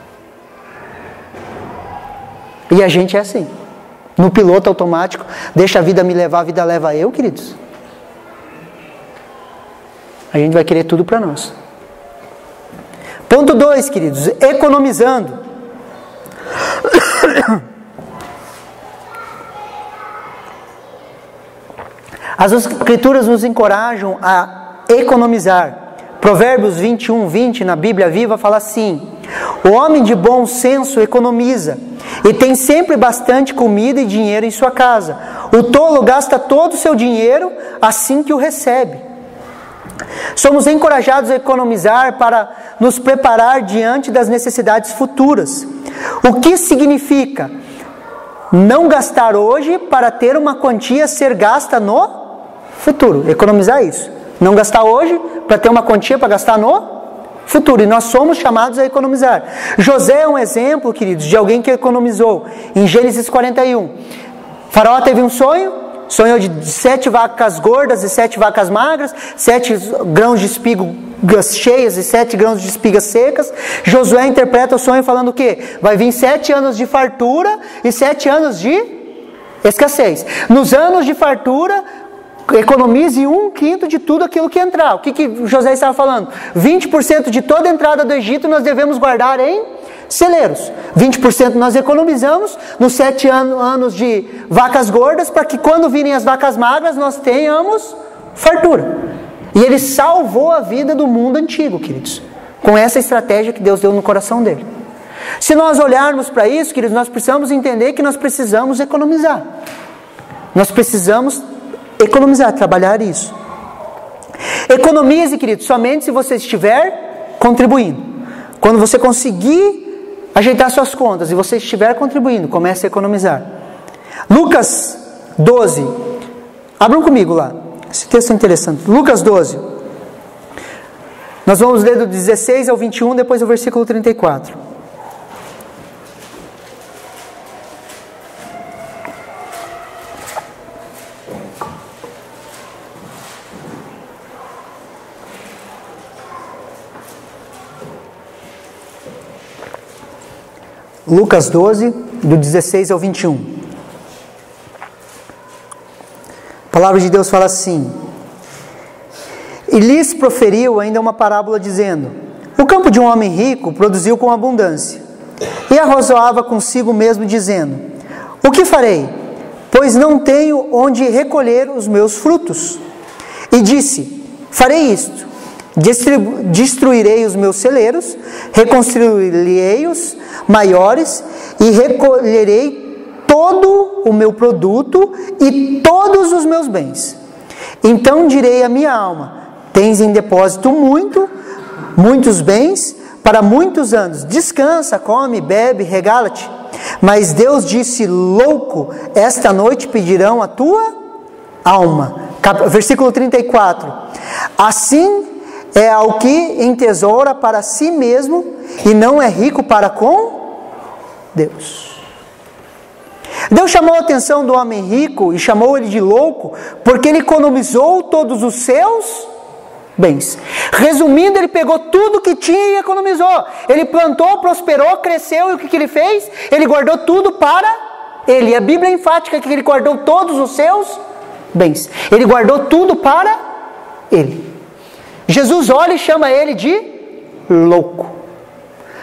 E a gente é assim. No piloto automático, deixa a vida me levar, a vida leva eu, queridos. A gente vai querer tudo para nós. Ponto dois, queridos, economizando. As escrituras nos encorajam a economizar. Provérbios vinte e um, vinte na Bíblia Viva fala assim: o homem de bom senso economiza e tem sempre bastante comida e dinheiro em sua casa. O tolo gasta todo o seu dinheiro assim que o recebe. Somos encorajados a economizar para nos preparar diante das necessidades futuras. O que significa não gastar hoje para ter uma quantia a ser gasta no futuro? Economizar isso. Não gastar hoje para ter uma quantia para gastar no futuro. E nós somos chamados a economizar. José é um exemplo, queridos, de alguém que economizou. Em Gênesis quarenta e um, Faraó teve um sonho, sonhou de sete vacas gordas e sete vacas magras, sete grãos de espigas cheias e sete grãos de espigas secas. Josué interpreta o sonho falando o quê? Vai vir sete anos de fartura e sete anos de escassez. Nos anos de fartura, economize um quinto de tudo aquilo que entrar. O que, que José estava falando? vinte por cento de toda a entrada do Egito nós devemos guardar em celeiros. vinte por cento nós economizamos nos sete anos de vacas gordas, para que quando virem as vacas magras nós tenhamos fartura. E ele salvou a vida do mundo antigo, queridos, com essa estratégia que Deus deu no coração dele. Se nós olharmos para isso, queridos, nós precisamos entender que nós precisamos economizar. Nós precisamos economizar, trabalhar isso. Economize, querido, somente se você estiver contribuindo. Quando você conseguir ajeitar suas contas e você estiver contribuindo, comece a economizar. Lucas doze. Abram comigo lá. Esse texto é interessante. Lucas doze. Nós vamos ler do dezesseis ao vinte e um, depois do versículo trinta e quatro. Lucas doze, do dezesseis ao vinte e um. A palavra de Deus fala assim: e lhes proferiu ainda uma parábola dizendo: o campo de um homem rico produziu com abundância, e arrazoava consigo mesmo dizendo: o que farei? Pois não tenho onde recolher os meus frutos. E disse: farei isto, destruirei os meus celeiros, reconstruirei-os maiores e recolherei todo o meu produto e todos os meus bens. Então direi à minha alma: tens em depósito muito, muitos bens para muitos anos. Descansa, come, bebe, regala-te. Mas Deus disse: louco, esta noite pedirão a tua alma. Versículo trinta e quatro. Assim é ao que entesoura para si mesmo e não é rico para com Deus. Deus chamou a atenção do homem rico e chamou ele de louco porque ele economizou todos os seus bens. Resumindo, ele pegou tudo que tinha e economizou. Ele plantou, prosperou, cresceu, e o que, que ele fez? Ele guardou tudo para ele. A Bíblia é enfática que ele guardou todos os seus bens. Ele guardou tudo para ele. Jesus olha e chama ele de louco.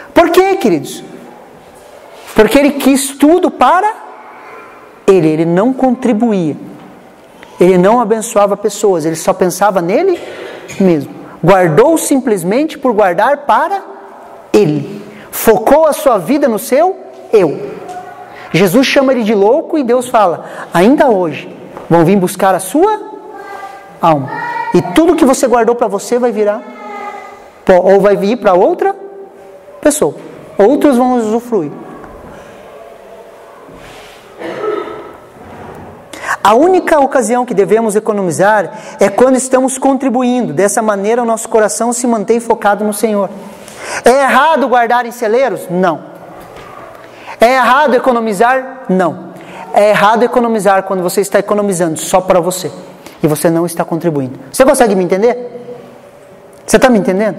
Por quê, queridos? Porque ele quis tudo para ele, ele não contribuía. Ele não abençoava pessoas, ele só pensava nele mesmo. Guardou simplesmente por guardar para ele. Focou a sua vida no seu eu. Jesus chama ele de louco e Deus fala, ainda hoje vão vir buscar a sua alma. E tudo que você guardou para você vai virar pó, ou vai vir para outra pessoa. Outros vão usufruir. A única ocasião que devemos economizar é quando estamos contribuindo. Dessa maneira o nosso coração se mantém focado no Senhor. É errado guardar em celeiros? Não. É errado economizar? Não. É errado economizar quando você está economizando só para você e você não está contribuindo. Você consegue me entender? Você está me entendendo?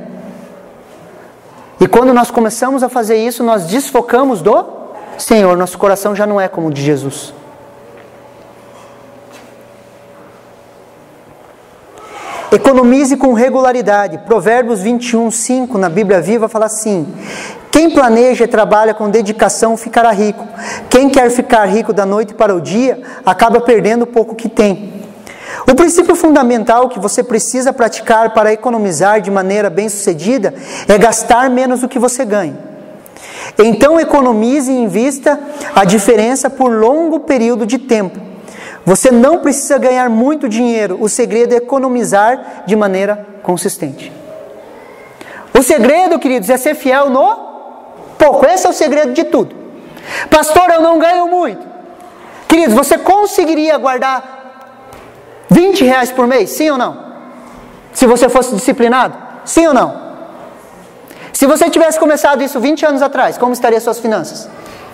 E quando nós começamos a fazer isso, nós desfocamos do Senhor. Nosso coração já não é como o de Jesus. Economize com regularidade. Provérbios vinte e um, cinco, na Bíblia Viva, fala assim: quem planeja e trabalha com dedicação ficará rico. Quem quer ficar rico da noite para o dia, acaba perdendo o pouco que tem. O princípio fundamental que você precisa praticar para economizar de maneira bem-sucedida é gastar menos do que você ganha. Então economize e invista a diferença por longo período de tempo. Você não precisa ganhar muito dinheiro, o segredo é economizar de maneira consistente. O segredo, queridos, é ser fiel no pouco. Esse é o segredo de tudo. Pastor, eu não ganho muito. Queridos, você conseguiria guardar vinte reais por mês? Sim ou não? Se você fosse disciplinado? Sim ou não? Se você tivesse começado isso vinte anos atrás, como estariam suas finanças?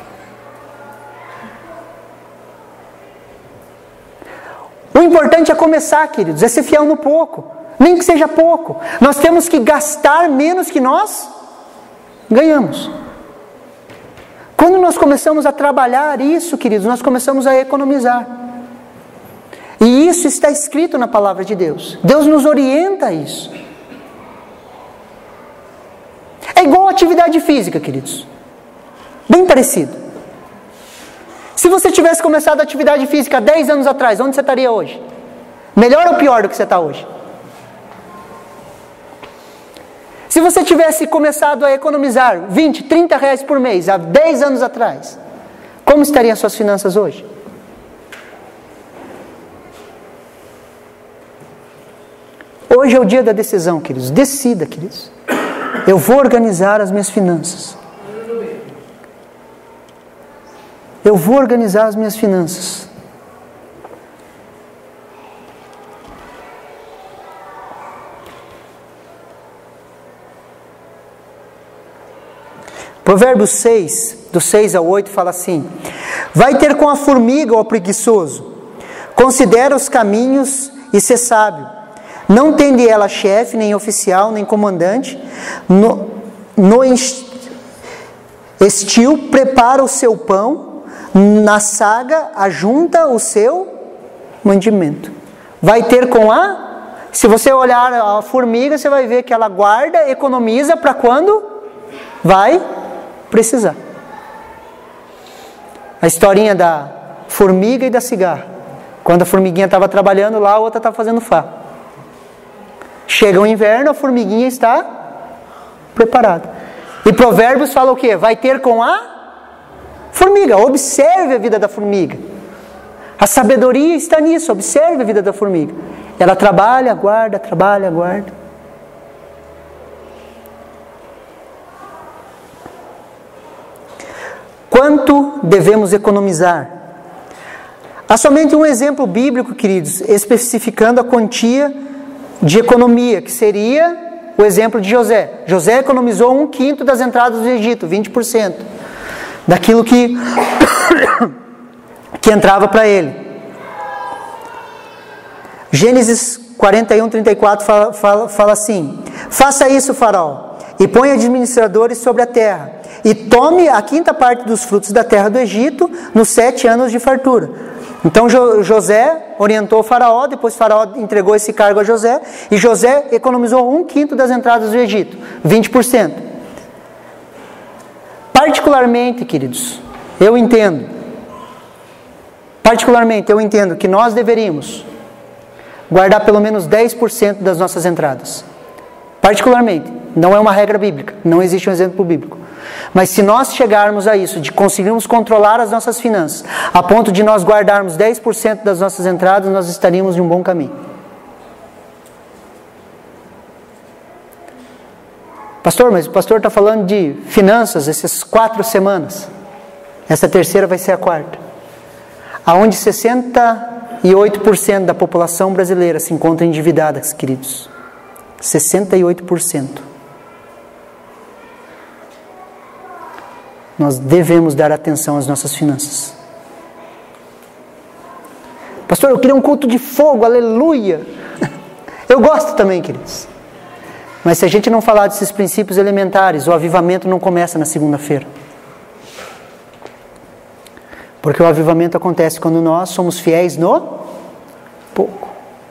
O importante é começar, queridos, é ser fiel no pouco, nem que seja pouco. Nós temos que gastar menos que nós ganhamos. Quando nós começamos a trabalhar isso, queridos, nós começamos a economizar. E isso está escrito na palavra de Deus. Deus nos orienta a isso. É igual a atividade física, queridos. Bem parecido. Se você tivesse começado a atividade física dez anos atrás, onde você estaria hoje? Melhor ou pior do que você está hoje? Se você tivesse começado a economizar vinte, trinta reais por mês há dez anos atrás, como estariam as suas finanças hoje? Hoje é o dia da decisão, queridos. Decida, queridos. Eu vou organizar as minhas finanças. Eu vou organizar as minhas finanças. Provérbios seis, do seis ao oito, fala assim: vai ter com a formiga, ó preguiçoso, considera os caminhos e ser sábio. Não tem de ela chefe, nem oficial, nem comandante. No, no estio prepara o seu pão, na saga ajunta o seu mantimento. Vai ter com a... Se você olhar a formiga, você vai ver que ela guarda, economiza para quando vai precisar. A historinha da formiga e da cigarra. Quando a formiguinha estava trabalhando lá, a outra estava fazendo fá. Chega o inverno, a formiguinha está preparada. E Provérbios fala o quê? Vai ter com a formiga. Observe a vida da formiga. A sabedoria está nisso. Observe a vida da formiga. Ela trabalha, guarda, trabalha, guarda. Quanto devemos economizar? Há somente um exemplo bíblico, queridos, especificando a quantia de economia, que seria o exemplo de José. José economizou um quinto das entradas do Egito, vinte por cento. Daquilo que, que entrava para ele. Gênesis quarenta e um, trinta e quatro fala, fala, fala assim: faça isso, faraó, e põe administradores sobre a terra, e tome a quinta parte dos frutos da terra do Egito nos sete anos de fartura. Então jo, José orientou o faraó, depois o faraó entregou esse cargo a José, e José economizou um quinto das entradas do Egito, vinte por cento. Particularmente, queridos, eu entendo, particularmente eu entendo que nós deveríamos guardar pelo menos dez por cento das nossas entradas. Particularmente, não é uma regra bíblica, não existe um exemplo bíblico. Mas se nós chegarmos a isso, de conseguirmos controlar as nossas finanças, a ponto de nós guardarmos dez por cento das nossas entradas, nós estaríamos em um bom caminho. Pastor, mas o pastor está falando de finanças essas quatro semanas. Essa terceira vai ser a quarta. Aonde sessenta e oito por cento da população brasileira se encontra endividada, queridos. sessenta e oito por cento. Nós devemos dar atenção às nossas finanças. Pastor, eu queria um culto de fogo, aleluia. Eu gosto também, queridos. Mas se a gente não falar desses princípios elementares, o avivamento não começa na segunda-feira. Porque o avivamento acontece quando nós somos fiéis no pouco.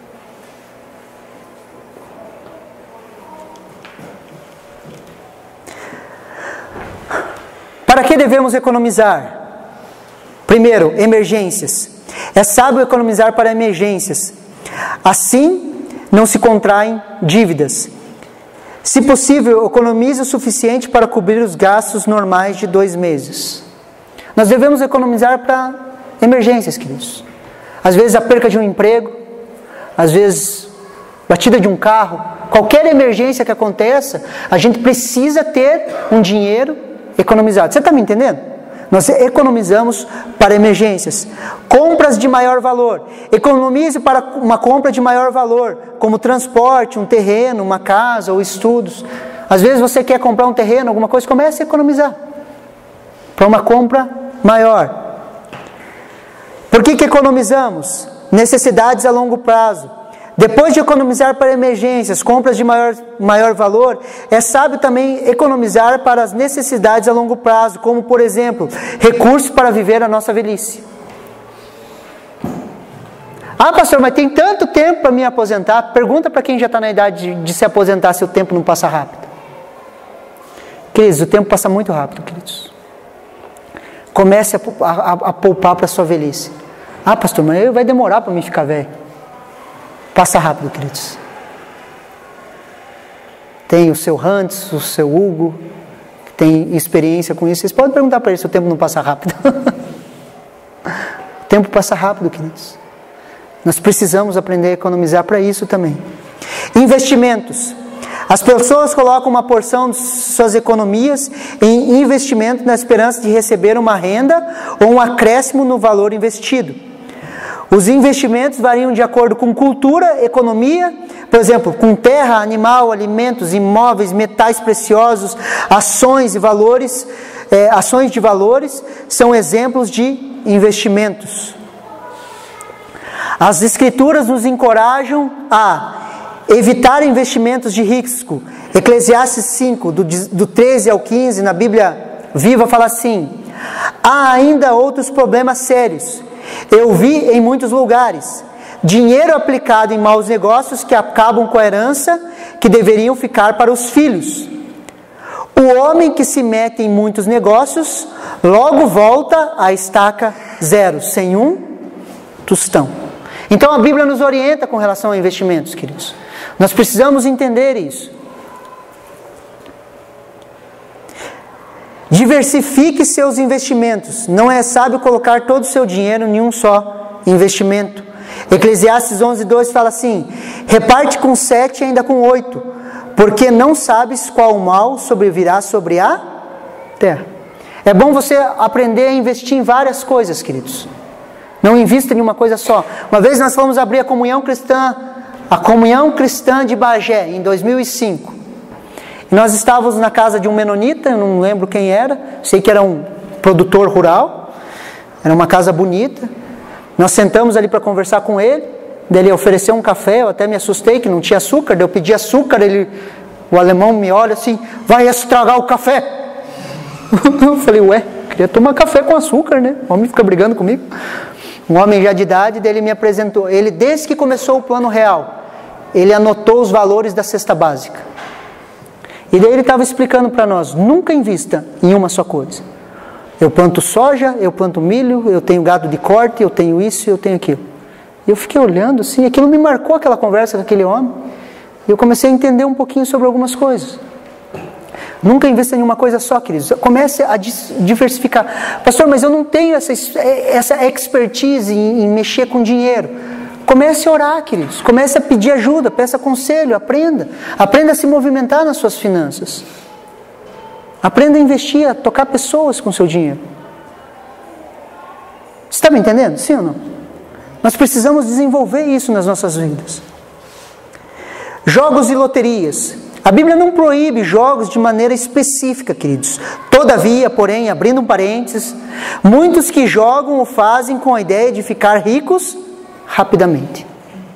Para que devemos economizar? Primeiro, emergências. É sábio economizar para emergências. Assim, não se contraem dívidas. Se possível, economize o suficiente para cobrir os gastos normais de dois meses. Nós devemos economizar para emergências, queridos. Às vezes a perca de um emprego, às vezes batida de um carro, qualquer emergência que aconteça, a gente precisa ter um dinheiro economizado. Você está me entendendo? Nós economizamos para emergências. Compras de maior valor. Economize para uma compra de maior valor, como transporte, um terreno, uma casa ou estudos. Às vezes você quer comprar um terreno, alguma coisa, comece a economizar para uma compra maior. Por que que economizamos? Necessidades a longo prazo. Depois de economizar para emergências, compras de maior, maior valor, é sábio também economizar para as necessidades a longo prazo, como, por exemplo, recursos para viver a nossa velhice. Ah, pastor, mas tem tanto tempo para me aposentar. Pergunta para quem já está na idade de, de se aposentar se o tempo não passa rápido. Queridos, o tempo passa muito rápido, queridos. Comece a, a, a poupar para a sua velhice. Ah, pastor, mas vai demorar para mim ficar velho. Passa rápido, queridos. Tem o seu Hans, o seu Hugo, que tem experiência com isso. Vocês podem perguntar para ele se o tempo não passa rápido. O tempo passa rápido, queridos. Nós precisamos aprender a economizar para isso também. Investimentos. As pessoas colocam uma porção de suas economias em investimento na esperança de receber uma renda ou um acréscimo no valor investido. Os investimentos variam de acordo com cultura, economia, por exemplo, com terra, animal, alimentos, imóveis, metais preciosos, ações e valores, é, ações de valores são exemplos de investimentos. As escrituras nos encorajam a evitar investimentos de risco. Eclesiastes cinco, do, do treze ao quinze, na Bíblia Viva, fala assim: há ainda outros problemas sérios. Eu vi em muitos lugares dinheiro aplicado em maus negócios que acabam com a herança que deveriam ficar para os filhos. O homem que se mete em muitos negócios logo volta à estaca zero, sem um tostão. Então a Bíblia nos orienta com relação a investimentos, queridos. Nós precisamos entender isso. Diversifique seus investimentos. Não é sábio colocar todo o seu dinheiro em um só investimento. Eclesiastes onze, dois fala assim: reparte com sete e ainda com oito, porque não sabes qual mal sobrevirá sobre a terra. É bom você aprender a investir em várias coisas, queridos. Não invista em uma coisa só. Uma vez nós fomos abrir a comunhão cristã, a comunhão cristã de Bagé, em dois mil e cinco. Nós estávamos na casa de um menonita, eu não lembro quem era, sei que era um produtor rural, era uma casa bonita. Nós sentamos ali para conversar com ele, daí ele ofereceu um café, eu até me assustei que não tinha açúcar, daí eu pedi açúcar, ele, o alemão me olha assim: vai estragar o café. Eu falei: ué, queria tomar café com açúcar, né? O homem fica brigando comigo. Um homem já de idade, daí ele me apresentou, ele desde que começou o Plano Real, ele anotou os valores da cesta básica. E daí ele estava explicando para nós, nunca invista em uma só coisa. Eu planto soja, eu planto milho, eu tenho gado de corte, eu tenho isso, eu tenho aquilo. E eu fiquei olhando assim, aquilo me marcou, aquela conversa com aquele homem. E eu comecei a entender um pouquinho sobre algumas coisas. Nunca invista em uma coisa só, queridos. Comece a diversificar. Pastor, mas eu não tenho essa, essa expertise em, em mexer com dinheiro. Comece a orar, queridos. Comece a pedir ajuda, peça conselho, aprenda. Aprenda a se movimentar nas suas finanças. Aprenda a investir, a tocar pessoas com seu dinheiro. Você está me entendendo? Sim ou não? Nós precisamos desenvolver isso nas nossas vidas. Jogos e loterias. A Bíblia não proíbe jogos de maneira específica, queridos. Todavia, porém, abrindo um parênteses, muitos que jogam o fazem com a ideia de ficar ricos rapidamente.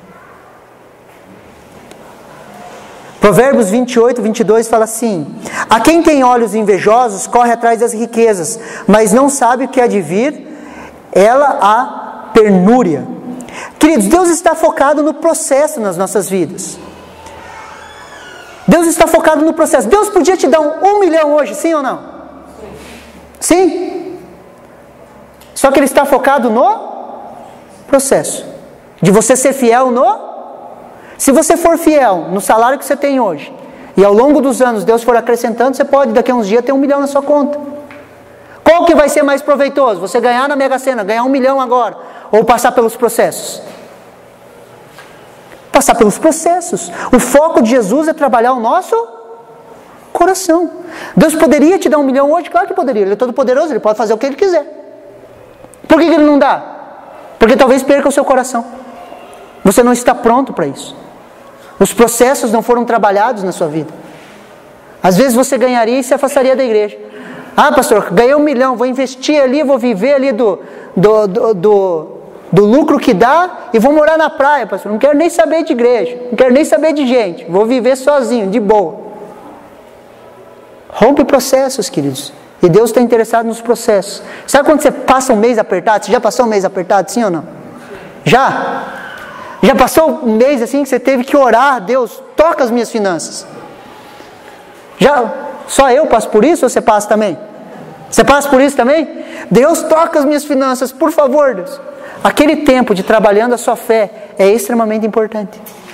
Provérbios vinte e oito, vinte e dois fala assim: a quem tem olhos invejosos corre atrás das riquezas, mas não sabe o que há de vir, ela a penúria. Queridos, Deus está focado no processo nas nossas vidas. Deus está focado no processo. Deus podia te dar um, um milhão hoje, sim ou não? Sim? Só que Ele está focado no processo. De você ser fiel no... Se você for fiel no salário que você tem hoje, e ao longo dos anos Deus for acrescentando, você pode daqui a uns dias ter um milhão na sua conta. Qual que vai ser mais proveitoso? Você ganhar na Mega Sena, ganhar um milhão agora, ou passar pelos processos? Passar pelos processos. O foco de Jesus é trabalhar o nosso coração. Deus poderia te dar um milhão hoje? Claro que poderia. Ele é todo poderoso, Ele pode fazer o que Ele quiser. Por que Ele não dá? Porque talvez perca o seu coração. Você não está pronto para isso. Os processos não foram trabalhados na sua vida. Às vezes você ganharia e se afastaria da igreja. Ah, pastor, ganhei um milhão, vou investir ali, vou viver ali do... do, do, do do lucro que dá e vou morar na praia, pastor. Não quero nem saber de igreja, não quero nem saber de gente, vou viver sozinho, de boa. Rompe processos, queridos. E Deus está interessado nos processos. Sabe quando você passa um mês apertado? Você já passou um mês apertado, sim ou não? Já? Já passou um mês assim que você teve que orar, Deus, toca as minhas finanças? Já? Só eu passo por isso ou você passa também? Você passa por isso também? Deus, toca as minhas finanças, por favor, Deus. Aquele tempo de trabalhando a sua fé é extremamente importante.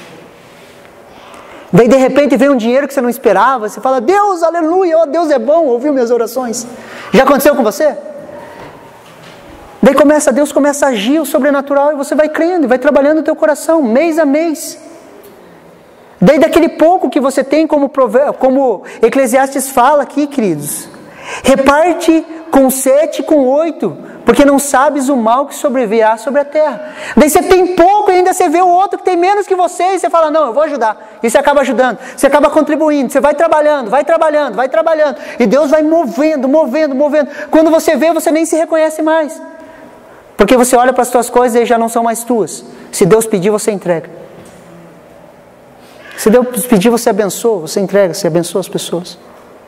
Daí de repente vem um dinheiro que você não esperava, você fala, Deus, aleluia, oh, Deus é bom, ouviu minhas orações. Já aconteceu com você? Daí começa, Deus começa a agir o sobrenatural e você vai crendo, e vai trabalhando o teu coração, mês a mês. Daí daquele pouco que você tem, como, como Eclesiastes fala aqui, queridos, reparte com sete, com oito, porque não sabes o mal que sobrevirá sobre a terra. Daí você tem pouco e ainda você vê o outro que tem menos que você e você fala, não, eu vou ajudar. E você acaba ajudando, você acaba contribuindo, você vai trabalhando, vai trabalhando, vai trabalhando. E Deus vai movendo, movendo, movendo. Quando você vê, você nem se reconhece mais. Porque você olha para as suas coisas e já não são mais tuas. Se Deus pedir, você entrega. Se Deus pedir, você abençoa, você entrega, você abençoa as pessoas.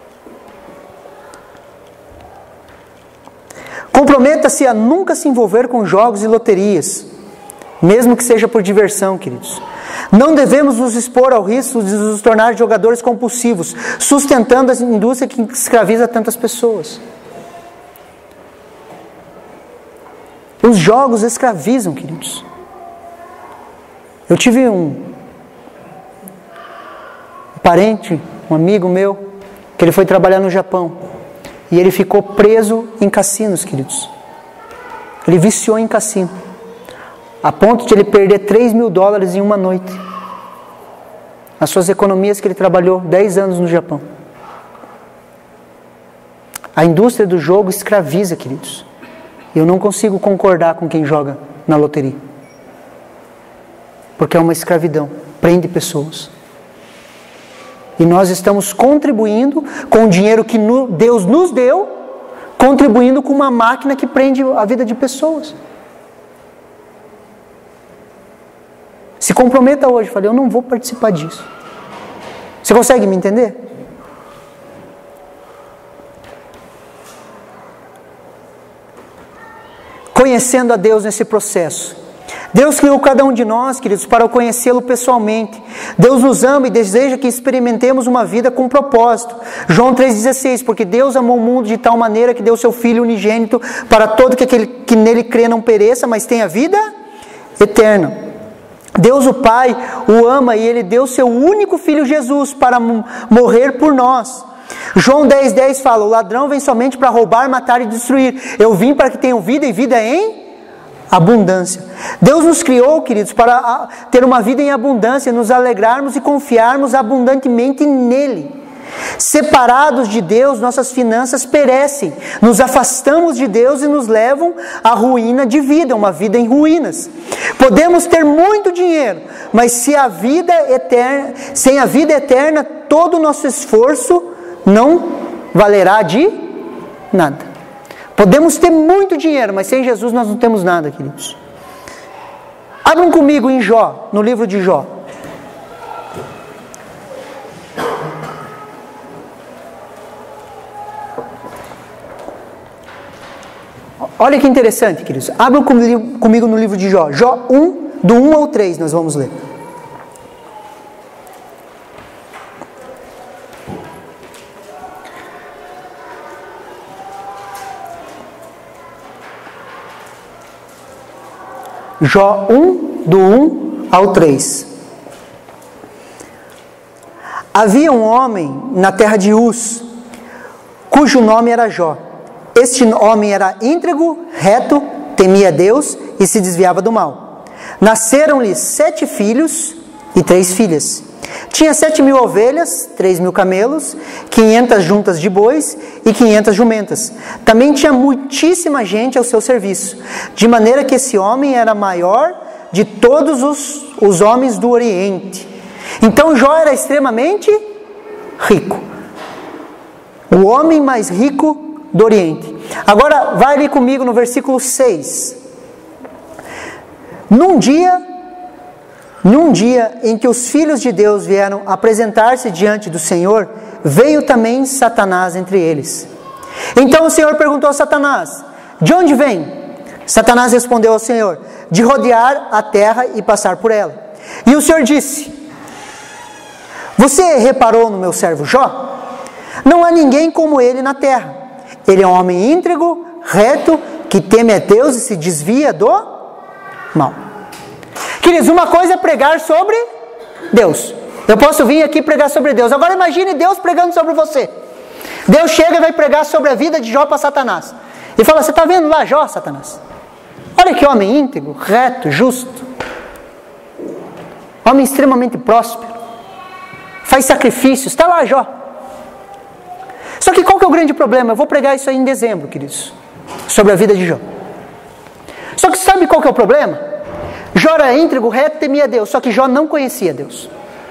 Comprometa-se a nunca se envolver com jogos e loterias, mesmo que seja por diversão, queridos. Não devemos nos expor ao risco de nos tornar jogadores compulsivos, sustentando a indústria que escraviza tantas pessoas. Os jogos escravizam, queridos. Eu tive um parente, um amigo meu, que ele foi trabalhar no Japão. E ele ficou preso em cassinos, queridos. Ele viciou em cassino. A ponto de ele perder três mil dólares em uma noite. As suas economias que ele trabalhou dez anos no Japão. A indústria do jogo escraviza, queridos. Eu não consigo concordar com quem joga na loteria. Porque é uma escravidão. Prende pessoas. E nós estamos contribuindo com o dinheiro que Deus nos deu, contribuindo com uma máquina que prende a vida de pessoas. Se comprometa hoje, falei, eu não vou participar disso. Você consegue me entender? Conhecendo a Deus nesse processo, Deus criou cada um de nós, queridos, para conhecê-lo pessoalmente. Deus nos ama e deseja que experimentemos uma vida com propósito. João três dezesseis, porque Deus amou o mundo de tal maneira que deu seu Filho unigênito para todo que aquele que nele crê não pereça, mas tenha vida eterna. Deus o Pai o ama e Ele deu seu único Filho Jesus para morrer por nós. João dez, dez fala, o ladrão vem somente para roubar, matar e destruir. Eu vim para que tenham vida e vida em abundância. Deus nos criou, queridos, para ter uma vida em abundância, nos alegrarmos e confiarmos abundantemente nele. Separados de Deus, nossas finanças perecem, nos afastamos de Deus e nos levam à ruína de vida, uma vida em ruínas. Podemos ter muito dinheiro, mas se a vida eterna, sem a vida eterna, todo o nosso esforço não valerá de nada. Podemos ter muito dinheiro, mas sem Jesus nós não temos nada, queridos. Abram comigo em Jó, no livro de Jó. Olha que interessante, queridos. Abram comigo no livro de Jó. Jó um, do um ao três, nós vamos ler. Jó um, do um ao três. Havia um homem na terra de Uz, cujo nome era Jó. Este homem era íntegro, reto, temia Deus e se desviava do mal. Nasceram-lhe sete filhos e três filhas. Tinha sete mil ovelhas, três mil camelos, quinhentas juntas de bois e quinhentas jumentas. Também tinha muitíssima gente ao seu serviço, de maneira que esse homem era maior de todos os, os homens do Oriente. Então Jó era extremamente rico. O homem mais rico do Oriente. Agora, vai ali comigo no versículo seis. Num dia, num dia em que os filhos de Deus vieram apresentar-se diante do Senhor, veio também Satanás entre eles. Então o Senhor perguntou a Satanás, de onde vem? Satanás respondeu ao Senhor, de rodear a terra e passar por ela. E o Senhor disse, você reparou no meu servo Jó? Não há ninguém como ele na terra. Ele é um homem íntegro, reto, que teme a Deus e se desvia do mal. Queridos, uma coisa é pregar sobre Deus. Eu posso vir aqui pregar sobre Deus. Agora imagine Deus pregando sobre você. Deus chega e vai pregar sobre a vida de Jó para Satanás. E fala, você está vendo lá Jó, Satanás? Olha que homem íntegro, reto, justo. Homem extremamente próspero. Faz sacrifícios. Está lá Jó. Só que qual que é o grande problema? Eu vou pregar isso aí em dezembro, queridos. Sobre a vida de Jó. Só que sabe qual que é o problema? Jó era íntegro, reto, temia Deus. Só que Jó não conhecia Deus.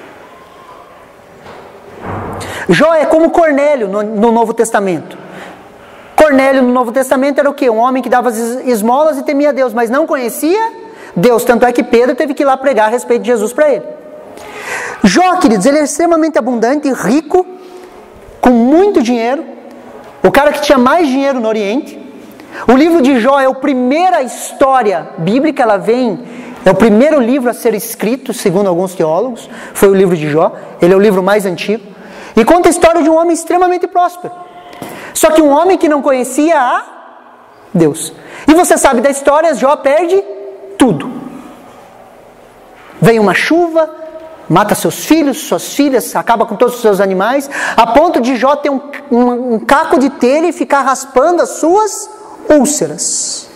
Jó é como Cornélio no, no Novo Testamento. Cornélio no Novo Testamento era o quê? Um homem que dava esmolas e temia Deus, mas não conhecia Deus. Tanto é que Pedro teve que ir lá pregar a respeito de Jesus para ele. Jó, queridos, ele é extremamente abundante, rico, com muito dinheiro, o cara que tinha mais dinheiro no Oriente. O livro de Jó é a primeira história bíblica, ela vem, é o primeiro livro a ser escrito, segundo alguns teólogos, foi o livro de Jó, ele é o livro mais antigo, e conta a história de um homem extremamente próspero, só que um homem que não conhecia a Deus. E você sabe da história, Jó perde tudo. Vem uma chuva, mata seus filhos, suas filhas, acaba com todos os seus animais, a ponto de Jó ter um, um, um caco de telha e ficar raspando as suas úlceras.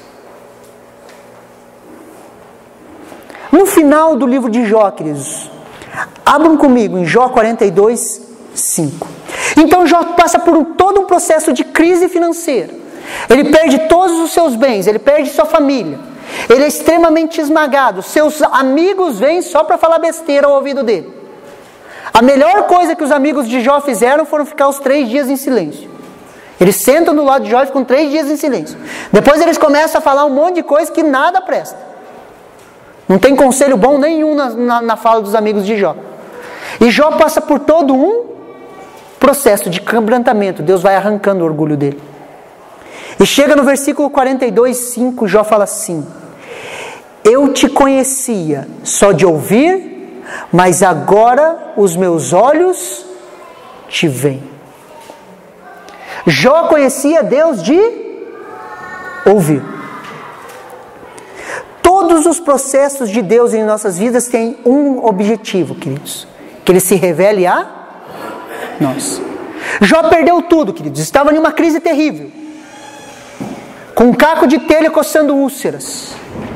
No final do livro de Jó, queridos, abram comigo em Jó quarenta e dois, cinco. Então Jó passa por um, todo um processo de crise financeira. Ele perde todos os seus bens, ele perde sua família. Ele é extremamente esmagado. Seus amigos vêm só para falar besteira ao ouvido dele. A melhor coisa que os amigos de Jó fizeram foram ficar os três dias em silêncio. Eles sentam do lado de Jó e ficam três dias em silêncio. Depois eles começam a falar um monte de coisa que nada presta. Não tem conselho bom nenhum na, na, na fala dos amigos de Jó. E Jó passa por todo um processo de quebrantamento. Deus vai arrancando o orgulho dele. E chega no versículo quarenta e dois, cinco, Jó fala assim: eu te conhecia só de ouvir, mas agora os meus olhos te veem. Jó conhecia Deus de ouvir. Todos os processos de Deus em nossas vidas têm um objetivo, queridos: que Ele se revele a nós. Jó perdeu tudo, queridos. Estava em uma crise terrível, com um caco de telha coçando úlceras.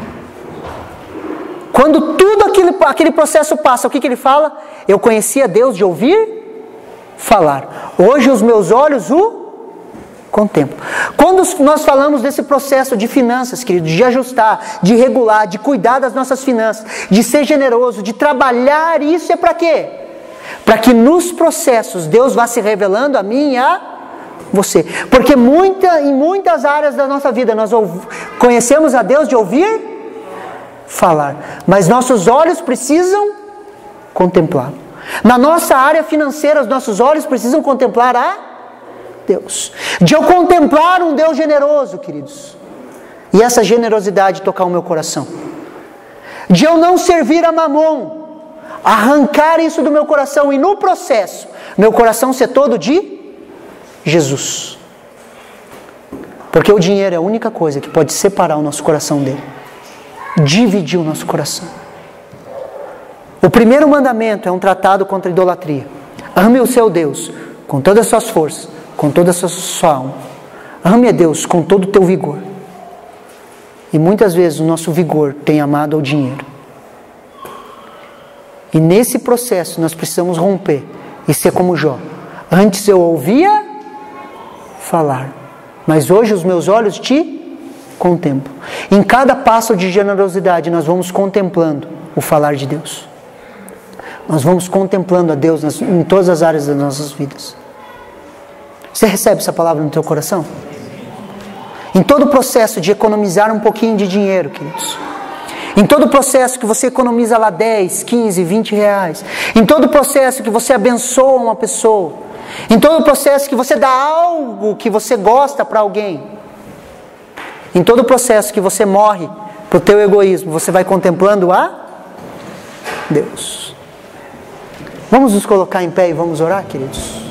Quando tudo aquele, aquele processo passa, o que, que ele fala? Eu conhecia Deus de ouvir falar. Hoje os meus olhos o contemplam. Quando nós falamos desse processo de finanças, queridos, de ajustar, de regular, de cuidar das nossas finanças, de ser generoso, de trabalhar, isso é para quê? Para que nos processos Deus vá se revelando a mim e a você. Porque muita, em muitas áreas da nossa vida nós conhecemos a Deus de ouvir falar, mas nossos olhos precisam contemplar. Na nossa área financeira, os nossos olhos precisam contemplar a Deus. De eu contemplar um Deus generoso, queridos, e essa generosidade tocar o meu coração. De eu não servir a mamon, arrancar isso do meu coração e no processo, meu coração ser todo de Jesus. Porque o dinheiro é a única coisa que pode separar o nosso coração dele, dividir o nosso coração. O primeiro mandamento é um tratado contra a idolatria. Ame o seu Deus com todas as suas forças, com toda a sua, sua alma. Ame a Deus com todo o teu vigor. E muitas vezes o nosso vigor tem amado ao dinheiro. E nesse processo nós precisamos romper e ser como Jó. Antes eu ouvia falar, mas hoje os meus olhos te contemplam. Em cada passo de generosidade nós vamos contemplando o falar de Deus. Nós vamos contemplando a Deus nas, em todas as áreas das nossas vidas. Você recebe essa palavra no teu coração? Em todo o processo de economizar um pouquinho de dinheiro, queridos. Em todo o processo que você economiza lá dez, quinze, vinte reais. Em todo o processo que você abençoa uma pessoa. Em todo o processo que você dá algo que você gosta para alguém. Em todo o processo que você morre para o teu egoísmo, você vai contemplando a Deus. Vamos nos colocar em pé e vamos orar, queridos?